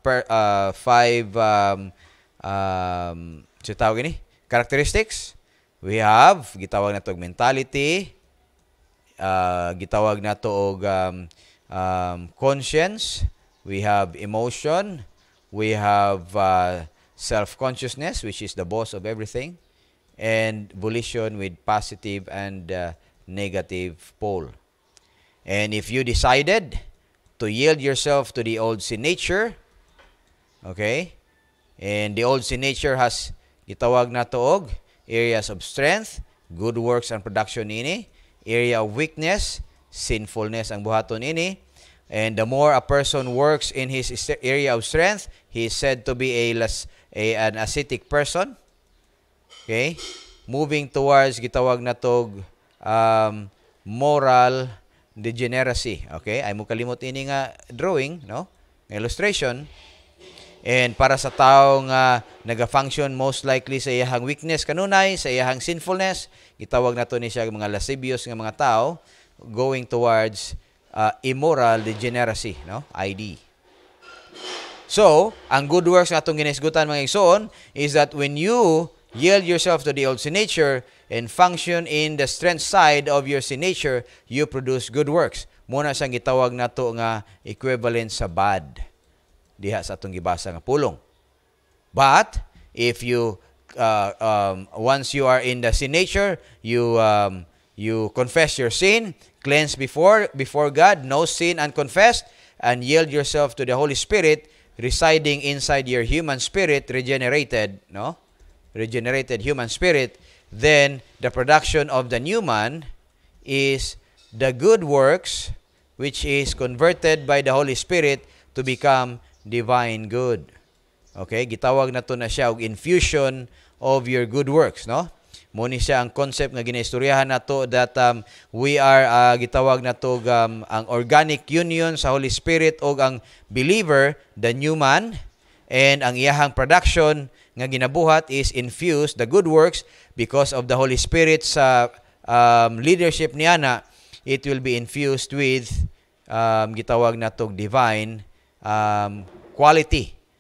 tawag ni characteristics. We have gitawag nato og mentality, gitawag nato og conscience, we have emotion, we have self-consciousness, which is the boss of everything, and volition with positive and negative pole. And if you decided to yield yourself to the old sin nature, okay, and the old sin nature has gitawag nato og areas of strength, good works and production ini, area of weakness, sinfulness ang buhaton ini. And the more a person works in his area of strength, he is said to be an ascetic person. Okay? Moving towards gitawag na tog moral degeneracy. Okay? Ay mo kalimot ini nga drawing, no? Illustration. And para sa tao nga naga-function most likely sa iyahang weakness kanunay, sa iyahang sinfulness, gitawag nato ni siya mga lascivious nga mga tao going towards immoral degeneracy, no? ID. So, ang good works nga atong ginisgutan mga igsoon is that when you yield yourself to the old sin nature and function in the strength side of your sin nature, you produce good works. Muna siyang gitawag nato nga equivalent sa bad diha sa atong gibasa nga pulong. But if you once you are in the sin nature, you confess your sin, cleanse before God, no sin unconfessed, and yield yourself to the Holy Spirit residing inside your human spirit, regenerated human spirit, then the production of the new man is the good works which is converted by the Holy Spirit to become divine good. Okay, gitawag na to na siya og infusion of your good works, no? Mo ni siya ang concept nga ginaistoryahan nato that we are gitawag na to ang organic union sa Holy Spirit og ang believer, the new man, and ang iyahang production nga ginabuhat is infused the good works because of the Holy Spirit sa leadership niya na it will be infused with gitawag na to divine quality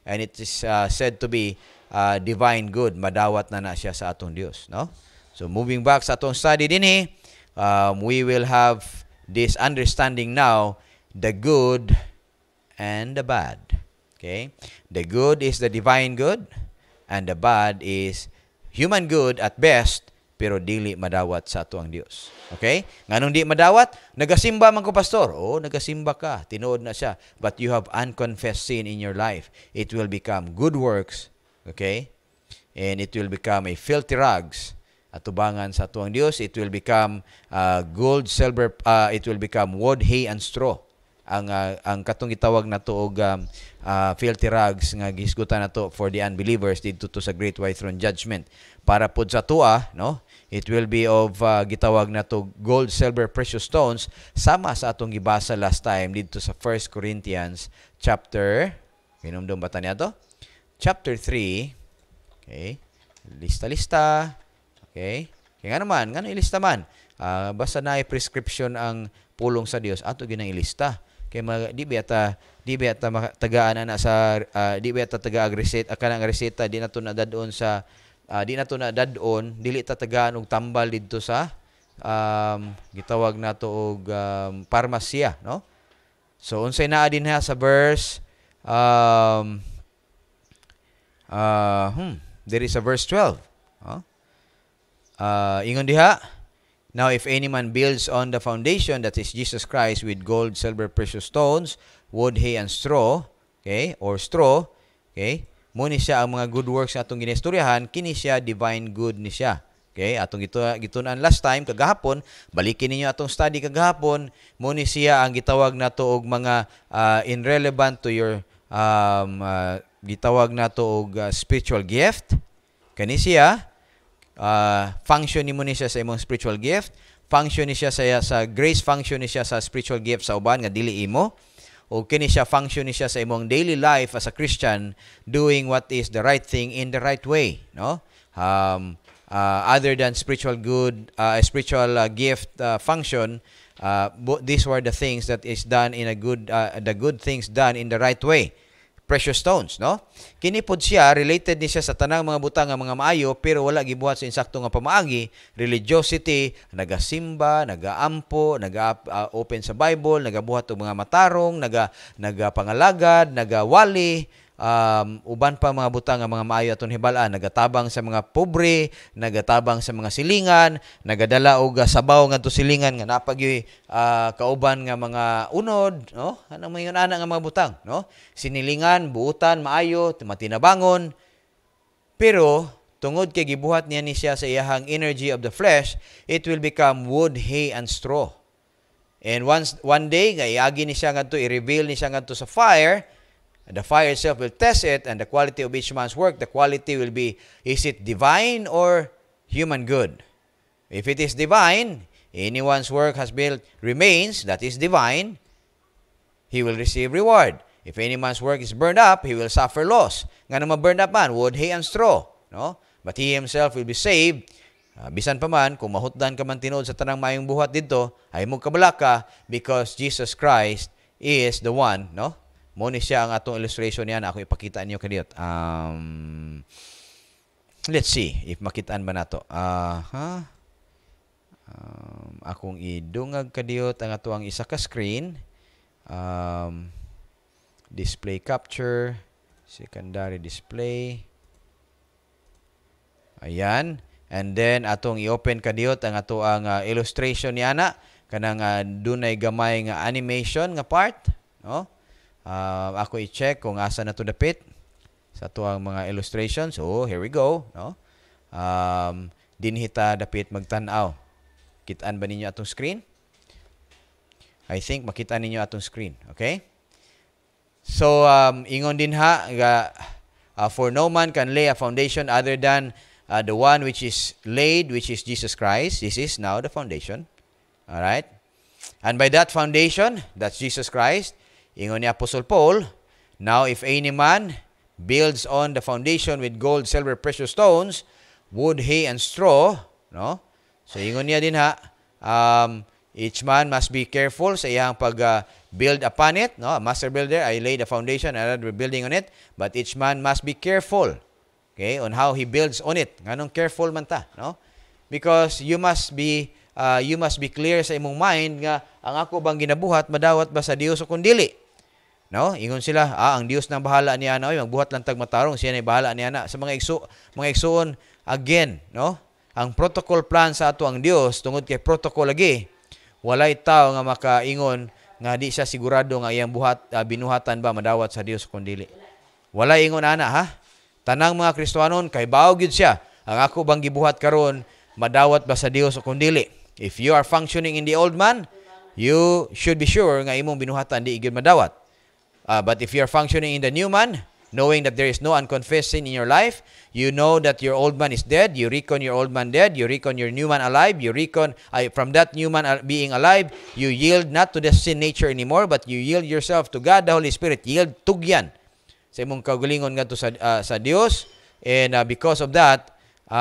and it is said to be divine good. Madawat na siya sa atong Dios, no? So moving back sa atong study dinhi, we will have this understanding now, the good and the bad. Okay? The good is the divine good, and the bad is human good at best, pero dili madawat sa ato ang Dios. Okay? Nganong di madawat? Nagasimba man ko, pastor. Oh, nagasimba ka. Tinuod na siya. But you have unconfessed sin in your life. It will become good works. Okay? And it will become a filthy rags. At tubangan sa ato ang Dios, it will become gold, silver, it will become wood, hay, and straw. Ang katong gitawag na to og filthy rags nga gisgutan nato for the unbelievers dito to sa great white throne judgment. Para pod sa tua, no? It will be of gitawag na to gold, silver, precious stones, sama sa atong gibasa last time dito sa 1 Corinthians chapter, kinumdum bata niya to? Chapter 3. Okay? Lista-lista. Okay? Kaya nga naman, nga ilista man. Basta na prescription ang pulong sa Dios, ato ginang ilista. Kaya di biyata tagaan na sa di biyata taga reseta kanang reseta di nato na dadon sa dili ta tagaan og tambal didto sa gitawag nato og parmasya, no? So unsay naa din ha sa verse there is a verse 12. Ingon diha, now if any man builds on the foundation, that is Jesus Christ, with gold, silver, precious stones, wood, hay, and straw, okay, or straw, okay, muni siya ang mga good works na atong ginistoryahan, kini siya divine good ni siya. Okay, atong gitunan last time kagahapon, balikin ninyo atong study kagahapon, muni siya ang gitawag nato og mga irrelevant to your gitawag nato og spiritual gift. Kani siya function nimo ni siya sa imong spiritual gift, function ni siya sa grace, function ni siya sa spiritual gift sa uban nga dili imo. O kini siya function ni siya sa imong daily life as a Christian, doing what is the right thing in the right way, no? Other than spiritual good, spiritual gift function, these were the things that is done in the good things done in the right way. Precious stones, no? Kini pod siya related ni siya sa tanang mga butang nga mga maayo, pero wala gibuhat sa insakto nga pamaagi. Religiosity, nagasimba, nagaampo, naga-open sa Bible, nagabuhat og mga matarong, nagapangalagad, nagawali, uban pa mga butang nga mga maayo aton hibalaan, nagatabang sa mga pobre, nagatabang sa mga silingan, nagadala og sabaw ngadto silingan nga napagyoy kauban nga mga unod, no? Anong mayon ana nga mga butang, no? Sinilingan, buutan, maayo, matinabangon. Pero tungod kay gibuhat niya ni siya sa iyahang energy of the flesh, it will become wood, hay, and straw. And one day nga iagi ni siya ngadto, i-reveal ni siya ngadto sa fire. The fire itself will test it, and the quality of each man's work, the quality will be, is it divine or human good? If it is divine, anyone's work remains, that is divine, he will receive reward. If any man's work is burned up, he will suffer loss. Nga naman burned up man, wood, hay, and straw, no? But he himself will be saved. Bisan pa man, kung mahutdan ka man tinuod sa tanang mayong buhat dito, ay mong kabalaka, because Jesus Christ is the one, no? Muna siya ang atong illustration niya na ako ipakita niyo kaniyot. Let's see if makitaan ba nato. Akong idungag kadiyot ang ato ang isa ka screen. Display capture, secondary display. Ayan. And then atong i-open kadiyot ang ato ang illustration niya na kanang dunay gamay nga animation nga part, no? Ako i-check kung asa na to dapit sa tuang mga illustrations. So, here we go, no? Dinhita dapit magtanaw. Kitaan ba ninyo atong screen? I think makita ninyo atong screen, okay? So, ingon din ha, for no man can lay a foundation other than the one which is laid, which is Jesus Christ. This is now the foundation. All right? And by that foundation, that's Jesus Christ, ingon ni Apostle Paul, now if any man builds on the foundation with gold, silver, precious stones, wood, hay, and straw, no? So ingon niya din ha, Each man must be careful sa iyang pag-build upon it. No? A master builder, I lay the foundation, another building on it. But each man must be careful, okay, on how he builds on it. Nganong careful man ta, no? Because you must be clear sa imong mind nga ang ako bang ginabuhat madawat ba sa Dios o kun dili. No? Ingon sila, ang Dios nang bahala niya na, magbuhat lang tag matarong, siya na bahala niya na. Sa mga igsuon again, no? Ang protocol plan sa ato ang Dios tungod kay protocol lagi. Walay tao nga makaingon nga di siya sigurado nga iyang binuhatan ba madawat sa Dios kun dili. Walay ingon ana ha. Tanang mga Kristiyanon kay bawo gyud siya. Ang ako bang gibuhat karon madawat ba sa Dios kun dili. If you are functioning in the old man, you should be sure nga imong binuhatan di gyud madawat. But if you are functioning in the new man, knowing that there is no unconfessed sin in your life, you know that your old man is dead, you reckon your old man dead, you reckon your new man alive, you reckon from that new man being alive, you yield not to the sin nature anymore, but you yield yourself to God, the Holy Spirit. Yield tugyan sa imong kaugalingon ngadto sa Dios, and because of that,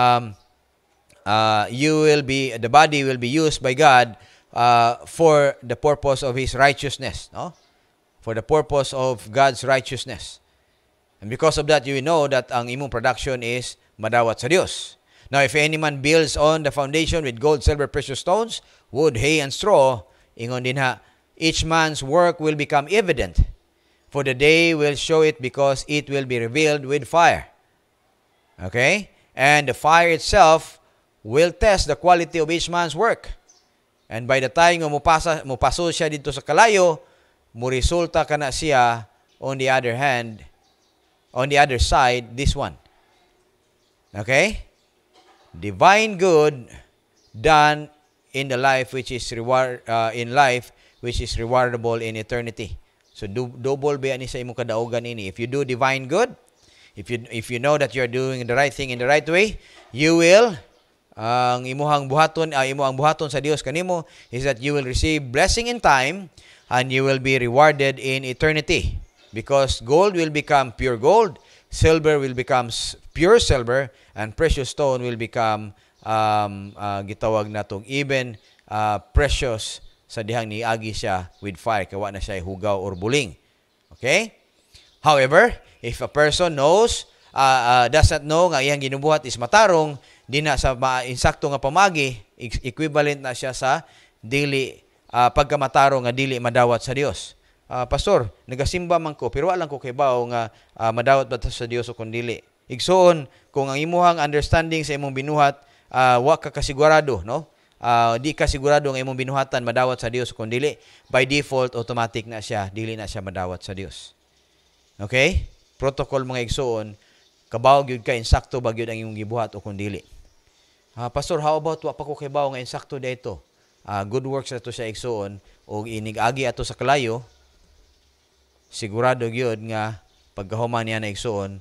the body will be used by God for the purpose of His righteousness, no? For the purpose of God's righteousness. And because of that, you will know that ang imong production is madawat sa Dios. Now, if any man builds on the foundation with gold, silver, precious stones, wood, hay, and straw, ingon din ha, each man's work will become evident, for the day will show it because it will be revealed with fire. Okay? And the fire itself will test the quality of each man's work. And by the time nga mupaso siya dito sa kalayo, muresulta ka na siya on the other side, this one. Okay? Divine good done in the life which is rewardable in eternity. So double ba ni sa imong kadaugan ini? If you do divine good, if you know that you are doing the right thing in the right way, you will ang imuhang buhaton sa Dios kanimo is that you will receive blessing in time and you will be rewarded in eternity. Because gold will become pure gold, silver will become pure silver, and precious stone will become gitawag natong even precious sa dihang niagi siya with fire, kawa na siya hugaw or buling. Okay? However, if a person does not know nga iyang ginubuhat is matarong, di na sa insakto nga pamagi, equivalent na siya sa dili pagkamatarong nga dili madawat sa Dios. Pastor, nagasimba man ko, pero wala lang ko kay bao nga madawat ba sa Dios o kung dili. Igsoon, kung ang imuhang understanding sa imong binuhat, wa ka kasigurado, no? Di ka sigurado nga imong binuhatan madawat sa Dios o kung dili, by default, automatic na siya, dili na siya madawat sa Dios. Okay? Protocol mga igsoon, kabaw gyud ka, insakto ba gyud ang imong gibuhat o kung dili. Pastor, how about wa pa ko kay bao nga insakto dito? Good works ato sa igsoon, o inigagi ato sa kalayo, sigurado gyud nga pagkahuman niya na igsoon,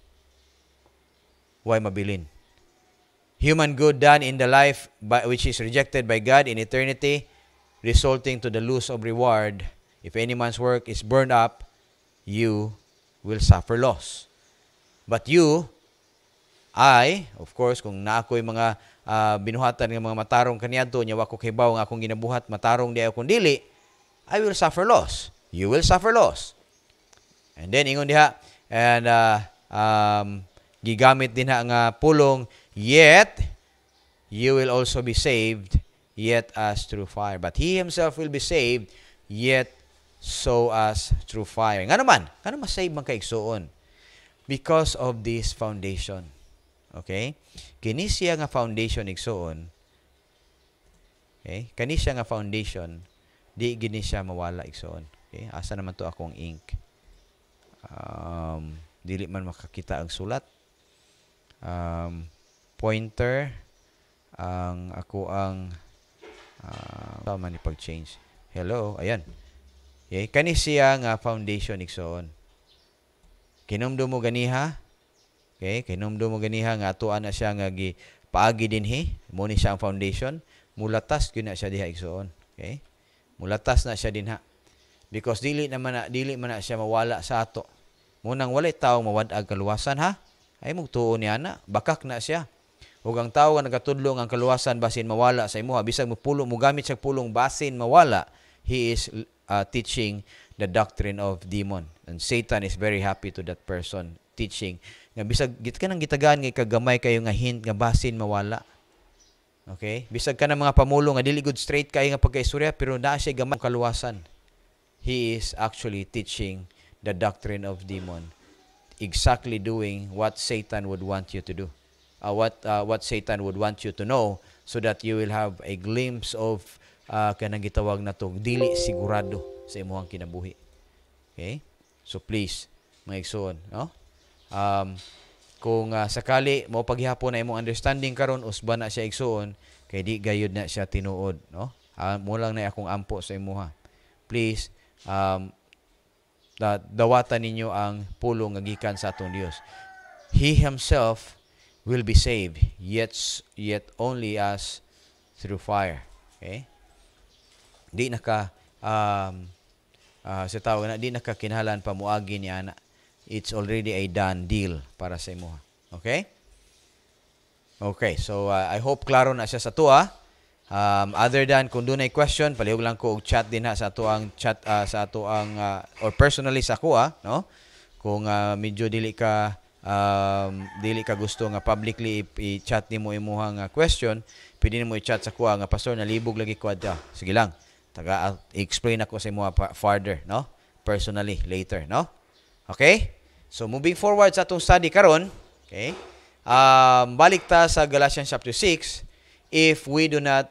way mabilin. Human good done in the life which is rejected by God in eternity, resulting to the loss of reward. If any man's work is burned up, you will suffer loss. But you, of course, kung naako'y mga binuhatan ng mga matarong kaniadto, nya wa ko kibaw nga akong ginabuhat matarong di akong dili, I will suffer loss. You will suffer loss. And then, ingon diha, and gigamit din nga pulong, yet you will also be saved, yet as through fire. But he himself will be saved, yet so as through fire. Nga naman save man kaigsuon? Because of this foundation. Okay? Kini siya nga foundation igsuon. Okay? Kani siya nga foundation, di gini siya mawala igsuon. Okay? Asa naman to akong ink? Dili man makakita ang sulat. Pointer ang ako ang tama ni pag-change. Hello, ayan. Okay, kani siya nga foundation igsoon. Kinumdo mo ganiha. Okay, kinumdo mo ganiha nga atuan na siya nga paagi dinhi, mo ni siya ang foundation, mulatas gyud na siya diha igsoon. Okay? Mulatas na siya dinha. Because dili man na siya mawala sa ato. Munang walay tawo mawad-ag kaluwasan ha. Ay mong tuon niya na, bakak na siya. ug ang tawo nga nagatudlo nga ang kaluwasan basin mawala sa imuha, bisag mo gamit sa pulong basin mawala, he is teaching the doctrine of demon. And Satan is very happy to that person teaching nga bisag kanang gitagaan nga kagamay kayo nga hint nga basin mawala. Okay? Bisag ka ng mga pamulo nga dili good straight kayo nga pagkaistorya pero naa siya gamay kaluwasan. He is actually teaching the doctrine of demon, exactly doing what Satan would want you to do. What Satan would want you to know, so that you will have a glimpse of kanang gitawag na to dili sigurado sa imong kinabuhi. Okay? So please, mga igsoon, no? Kung sakali mo paghihapon na imong understanding karon usba na siya igsuon kay di gayud na siya tinuod, no? Mo lang na akong ampo sa imuha. Please dawatan ninyo ang pulong nga gikan sa atong Dios. He himself will be saved, yet only as through fire. Okay? Di naka sa tawag na di nakakinahanglan pa muagi ni ana. It's already a done deal para sa imo. Okay? Okay, so I hope klaro na siya sa tuwa. Other than kung doon ay question, palihog lang ko og chat din ha sa atuang chat sa atuang or personally sa kuha, no? Kung medyo dili ka gusto nga publicly i-chat nimo imong question, pwede nimo i-chat sa kuha nga pastor nalibog lagi ko adto. Sige lang. Explain ako sa imo further, no? Personally later, no? Okay? So, moving forward sa atong study karon, okay? Balik ta sa Galatians chapter 6. If we do not,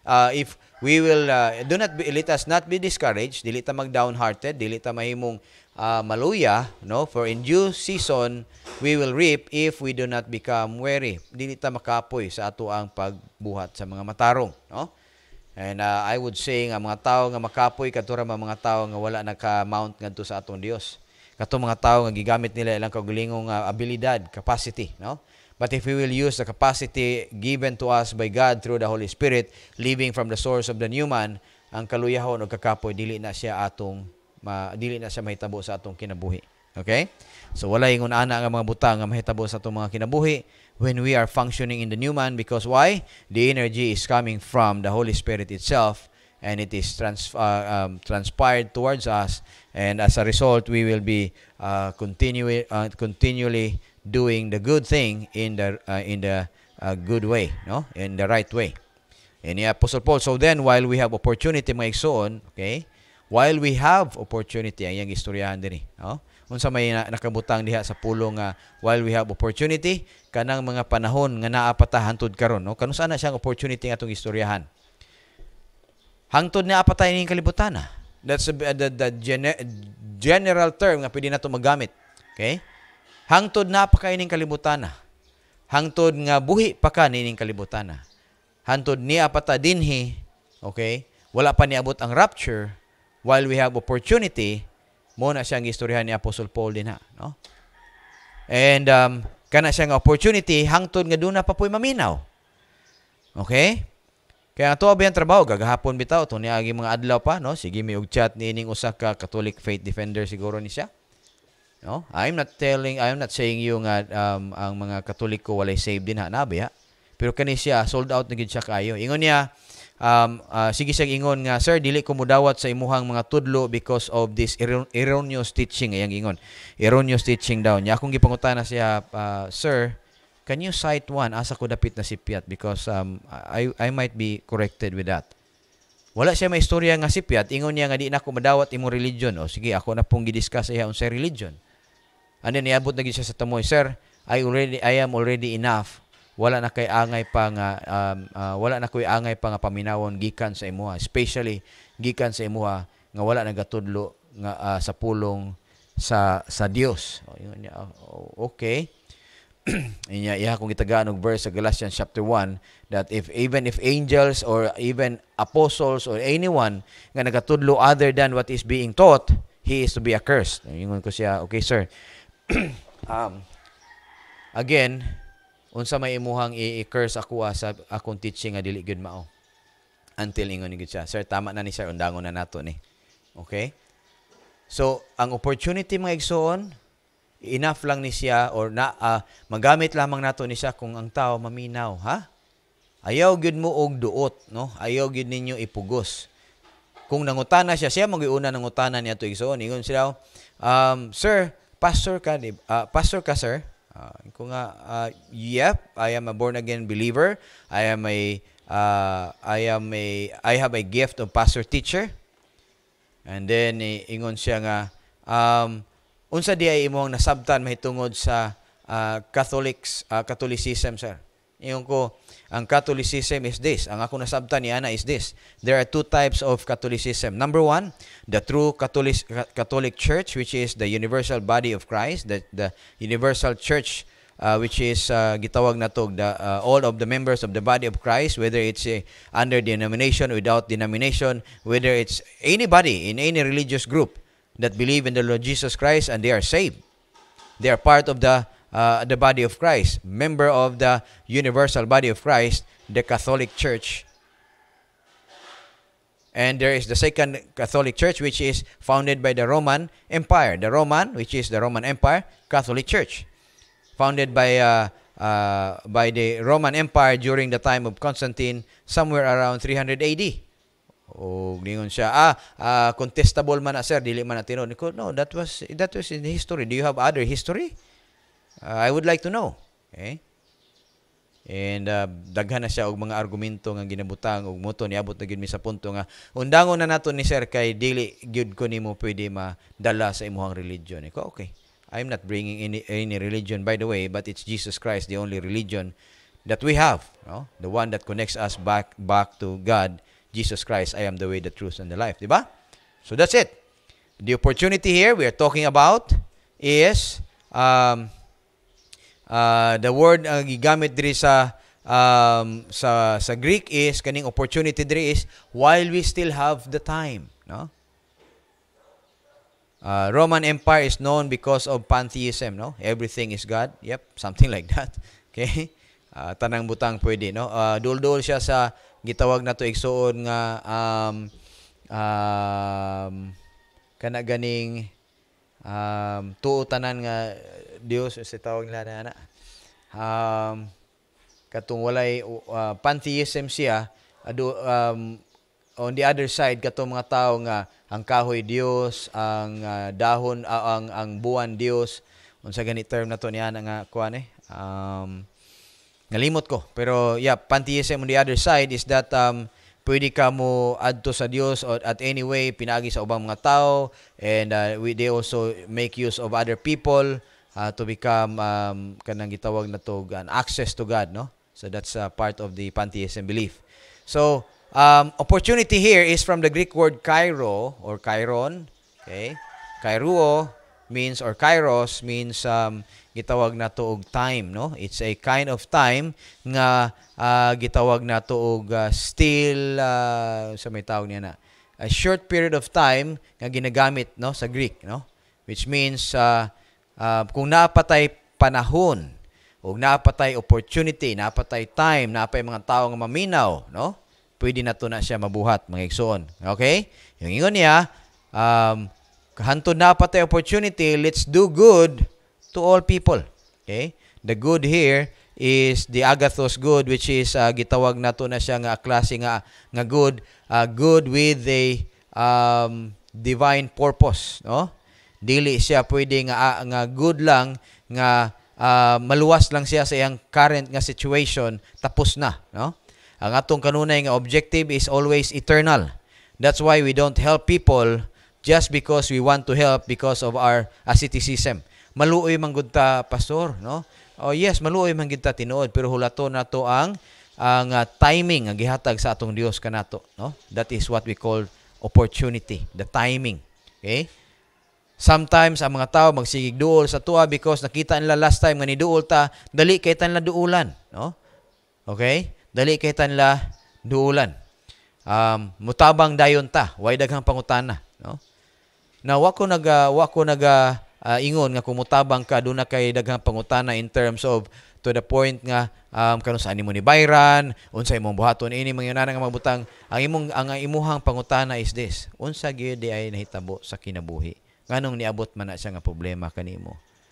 let us not be discouraged, dili ta mag-downhearted, dili ta mahimong maluya, no? For in due season, we will reap if we do not become weary. Dili ta makapoy sa ato ang pagbuhat sa mga matarong, no? And I would say nga mga tao nga makapoy kadto ra mga tao nga wala naka-mount ngadto sa atong Dios. Kato mga tao nga gigamit nila ilang kaugalingong abilidad, capacity, no? But if we will use the capacity given to us by God through the Holy Spirit, living from the source of the new man, ang kaluyahon o kakapoy dili na siya mahitabo sa atong kinabuhi. Okay? So wala ingon ana nga mga butang nga mahitabo sa atong mga kinabuhi when we are functioning in the new man, because why? The energy is coming from the Holy Spirit itself, and it is transpired towards us, and as a result, we will be continually doing the good thing in the good way, no? In the right way. And the Apostle Paul, so then, while we have opportunity, mga igsoon, okay? While we have opportunity, ang iyang istoryahan din, no? Unsa may nakabutang diha sa pulong while we have opportunity, kanang mga panahon nga naapata hantod karon, no? Kanus ana siyang opportunity nga atong istoryahan. Hangtod na apatay ning kalibutan. That's the general term nga pwede nato magamit. Okay? Hangtod na pa kay ning kalibutan. Hangtod nga buhi pa ka ning kalibutan. Hangtod ni apata dinhi, okay? Wala pa niabot ang rapture, while we have opportunity, mo na siyang istoryahan ni Apostle Paul din ha, no? And kana siyang opportunity hangtod nga duna pa po'y maminaw. Okay? Kaya ato ba yung trabaho, gagahapon bitaw, ito niya mga adlaw pa, no? Sige, may ug-chat ni ining usa ka Catholic faith defender siguro ni siya. No? I'm not saying you nga ang mga Katoliko walay saved din ha, nabi ha. Pero kani siya, sold out na gid siya kayo. Ingon niya, sige siya ingon nga, sir, dili ko mudawat sa imuhang mga tudlo because of this erroneous teaching. Ayang ingon, erroneous teaching daw niya. Akong gipangutana siya, sir, can you cite one? Asa ko dapit na sipiat because I might be corrected with that. Wala siya may istorya nga sipiat. Ingon niya nga di na ako madawat imong religion. O sige, ako na pong gidiscuss siya unsay religion. And then niabot na gid siya sa tamoy, sir, I am already enough. Wala na kay angay pa nga paminawon gikan sa imuha, especially gikan sa imuha nga wala nagatudlo nga sa pulong sa Dios. O, ingon niya, okay. Inya kung gitagaan og verse sa Galatians chapter 1 that even if angels or even apostles or anyone nga nagatudlo other than what is being taught, he is to be accursed. Ingon ko siya, okay sir. Again, unsa may imuhang i-curse ako sa akong teaching nga dili gyud mao. Until ingon ni siya, sir, tama na ni sir, undangon na nato ni. Okay? So, ang opportunity mga igsoon enough lang ni siya or magamit lamang nato ni siya kung ang tao maminaw, ha? Ayaw gyud mo og duot, no? Ayaw gyud ninyo ipugos. Kung nangutana siya magiuna nangutana niya to igsoon. Ingon sila, sir, pastor ka, pastor ka, sir? Kung nga, yep, I am a born again believer. I have a gift of pastor teacher. And then ingon siya nga, unsa di ay imong nasabtan mahitungod sa Catholicism, sir? Ingon ko, ang Catholicism is this. Ang ako nasabtan ni Ana is this. There are two types of Catholicism. Number one, the true Catholic Church, which is the universal body of Christ, the universal church, which is gitawag na to, all of the members of the body of Christ, whether it's under denomination, without denomination, whether it's anybody in any religious group that believe in the Lord Jesus Christ and they are saved. They are part of the body of Christ, member of the universal body of Christ, the Catholic Church. And there is the second Catholic Church, which is founded by the Roman Empire. The Roman, which is the Roman Empire, Catholic Church. Founded by the Roman Empire during the time of Constantine, somewhere around 300 AD. O ningon siya, contestable man na, sir, dili man na tinud. No, that was in history. Do you have other history? I would like to know. Okay? And daghan na siya og mga argumento nga ginabutang og moto niabot na gyud mi sa punto nga undangon na nato ni sir kay dili gyud ko nimo pwede madala sa imong religion. Iko okay. I'm not bringing any religion, by the way, but it's Jesus Christ, the only religion that we have, no? The one that connects us back to God, Jesus Christ. I am the way, the truth, and the life, diba? So that's it. The opportunity here we are talking about is the word gigamit diri sa Greek is kaning opportunity diri is while we still have the time, no? Roman Empire is known because of pantheism, no? Everything is God. Yep, something like that. Okay? Tanang butang pwede, no? Dul-dul siya sa gitawag na to igsuon nga kana ganing tuo tanan nga Dios sa tawag nila na katong walay pantheism siya on the other side katong mga tao nga ang kahoy Dios, ang dahon ang buwan Dios. Unsa gani term na to niya nga kuan nalimot ko. Pero yeah, pantheism on the other side is that pwede ka mo adto sa Dios or at any way pinaagi sa ubang mga tao, and they also make use of other people to become kanang gitawag na to access to God, no? So that's part of the pantheism belief. So opportunity here is from the Greek word kairo or kairon. Okay? Kairuo means or kairos means gitawag na to og time, no? It's a kind of time nga gitawag na to og still sa may tawag niya na a short period of time nga ginagamit, no, sa Greek, no? Which means kung napatay panahon o napatay opportunity, napatay time, napay mga tao nga maminaw, no? Pwede na to na siya mabuhat, mga igsoon. Okay? Yung ingon niya, hantod na patay opportunity, let's do good to all people. Okay? The good here is the agathos good, which is gitawag na to na siya nga klase nga good, good with a divine purpose, no? Dili siya pwede nga good lang nga maluwas lang siya sa iyang current nga situation, tapos na, no? Ang atong kanunay nga objective is always eternal. That's why we don't help people just because we want to help because of our asceticism. Maluoy man gud ta, pastor, no? Oh yes, maluoy man gid ta tinuod, pero hulaton nato ang timing nga gihatag sa atong Dios kanato, no? That is what we call opportunity, the timing. Okay? Sometimes ang mga tao magsigig duol sa tuwa because nakita nila last time nga ni duol ta, dali kay tan la duulan, no? Okay? Dali kay tanla duulan. Mutabang dayon ta, way daghang pangutana, no? Now wako naga ingon nga kung mutabang ka do na kay daghang pangutana in terms of to the point nga kanu saan nimo ni bayran, unsay imong buhaton ini mga nga mabutang ang imuhang pangutana is this. Unsa gyud di ay nahitabo sa kinabuhi? Nganong niabot man na siya nga problema kanimo?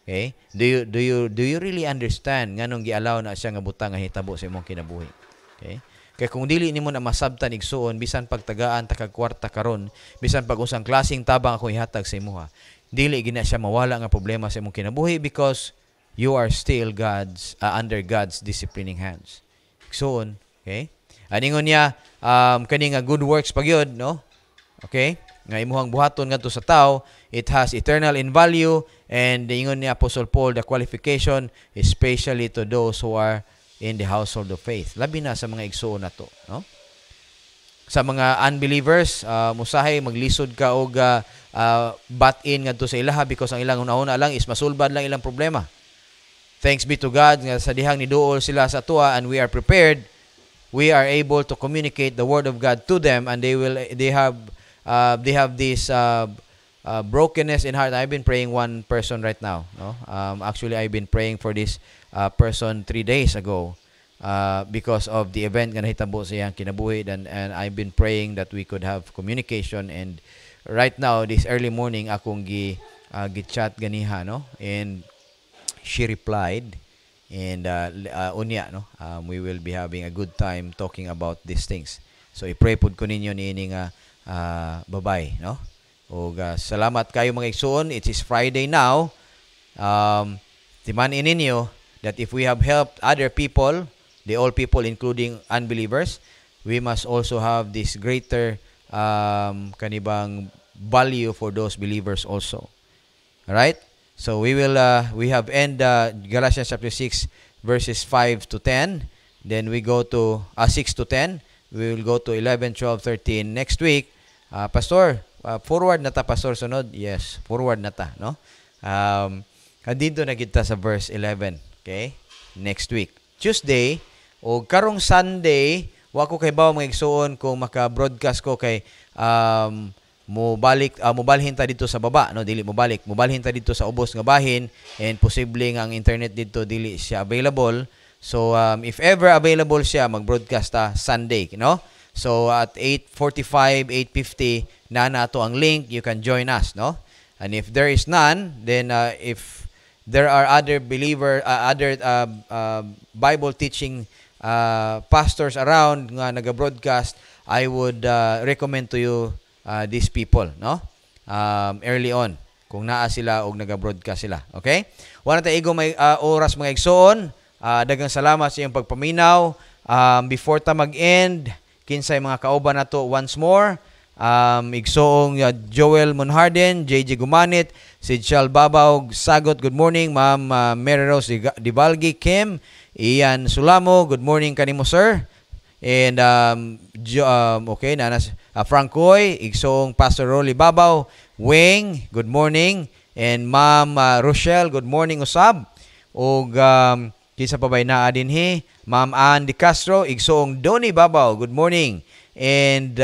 Okay? Do you really understand nganong gialaw na siya nga butang nga hitabo sa imong kinabuhi? Okay? Kaya kung dili nimo na masabtan igsuon bisan pagtagaan ta kag kwarta karon, bisan pag usang klaseng tabang ako ihatag sa imuha, dili gina siya mawala nga problema sa imong kinabuhi because you are still under God's disciplining hands. Igsuon, okay? Aningon niya kani nga good works pagyod, no? Okay? Nga imuhang buhaton ngadto sa tao, it has eternal in value, and ingon ni Apostle Paul the qualification especially to those who are in the household of faith. Labi na sa mga igsuon nato, no? Sa mga unbelievers, musahay maglisod ka og bat-in ngadto sa ilaha because ang ilang una-una lang is masulbad lang ilang problema. Thanks be to God nga sa dihang niduol sila sa tuwa and we are prepared, we are able to communicate the word of God to them, and they have this brokenness in heart. I've been praying one person right now, no? Actually I've been praying for this person 3 days ago because of the event nga nahitabo sa iyang kinabuhi, and I've been praying that we could have communication, and right now this early morning akong gi-chat ganiha, no? And she replied, and unya, no? We will be having a good time talking about these things. So i-pray pud ko ninyo niini nga babay, no? O salamat kayo mga igsoon. It is Friday now. Timanin ninyo that if we have helped other people, the all people including unbelievers, we must also have this greater kanibang value for those believers also. All right? So we have end Galatians chapter 6 verses 5 to 10. Then we go to 6 to 10. We will go to 11, 12, 13 next week. Pastor, forward na ta, Pastor, sunod. Yes, forward na ta, no? Dito na kita sa verse 11, okay? Next week. Tuesday, o karong Sunday, wako kay bawo mga igsuon kung maka-broadcast ko kay mobalhin ta dito sa baba, no? Dili mobalhin ta dito sa ubos nga bahin, and posible nga ang internet dito dili siya available. So if ever available siya, mag-broadcast ta Sunday, no? So at 8:45, 8:50 na nato ang link, you can join us, no? And if there is none, then if there are other Bible teaching pastors around nga naga-broadcast, I would recommend to you these people, no? Early on, kung naa sila og naga-broadcast sila, okay? Wala ta igo may oras mga igsoon. Daghang salamat sa iyong pagpaminaw. Before ta mag-end, kinsay mga kauban nato once more. Igsoong Joel Monharden, JJ Gumanit, si Chal Babaw Sagot, good morning. Ma'am Mary Rose Divalgi, Kim, Ian Sulamo, good morning kanimo sir. And okay, nanas Francoy, igsoong Pastor Rolly Babaw, Wing, good morning. And Ma'am Rochelle, good morning usab. Og kinsa pa bay naa dinhi, Ma'am Ann De Castro, igsoong Donny Babaw, good morning. And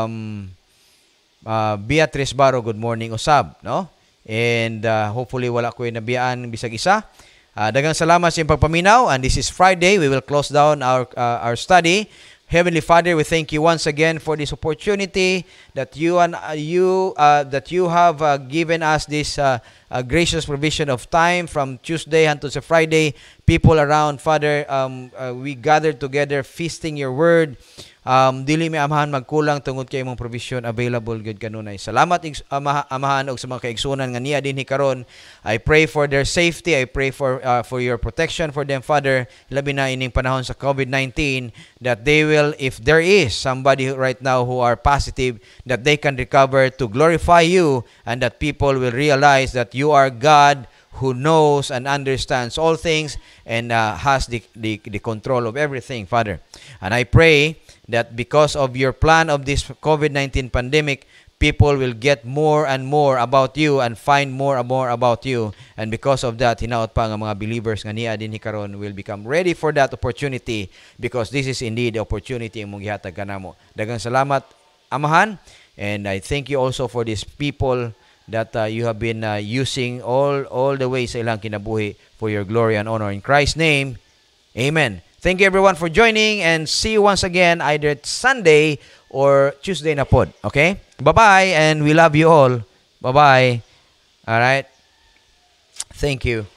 Beatrice Baro, good morning usab, no? And hopefully wala ko nabiyaan bisag isa. Daghang salamat sa iyong pagpaminaw, and this is Friday. We will close down our study. Heavenly Father, we thank you once again for this opportunity that you have given us this gracious provision of time from Tuesday until Friday. People around, Father, we gathered together feasting your word. Dili mi amahan magkulang tungod kay imong provision available gud kanunay. Salamat amahan og sa mga kaigsunan nga niya dinhi karon. I pray for their safety. I pray for your protection for them, Father. Labi na ining panahon sa COVID-19, that they will, if there is somebody right now who are positive, that they can recover to glorify you, and that people will realize that you are God who knows and understands all things and has the control of everything, Father. And I pray that because of your plan of this COVID-19 pandemic, people will get more and more about you and find more and more about you. And because of that, hinaot pa nga mga believers nga niya dinhi karon will become ready for that opportunity, because this is indeed the opportunity mong gihatag kanamo. Daghang salamat, Amahan, and I thank you also for these people that you have been using all the way sa ilang kinabuhi for your glory and honor. In Christ's name, amen. Thank you everyone for joining, and see you once again either Sunday or Tuesday na pod. Okay? Bye-bye, and we love you all. Bye-bye. All right? Thank you.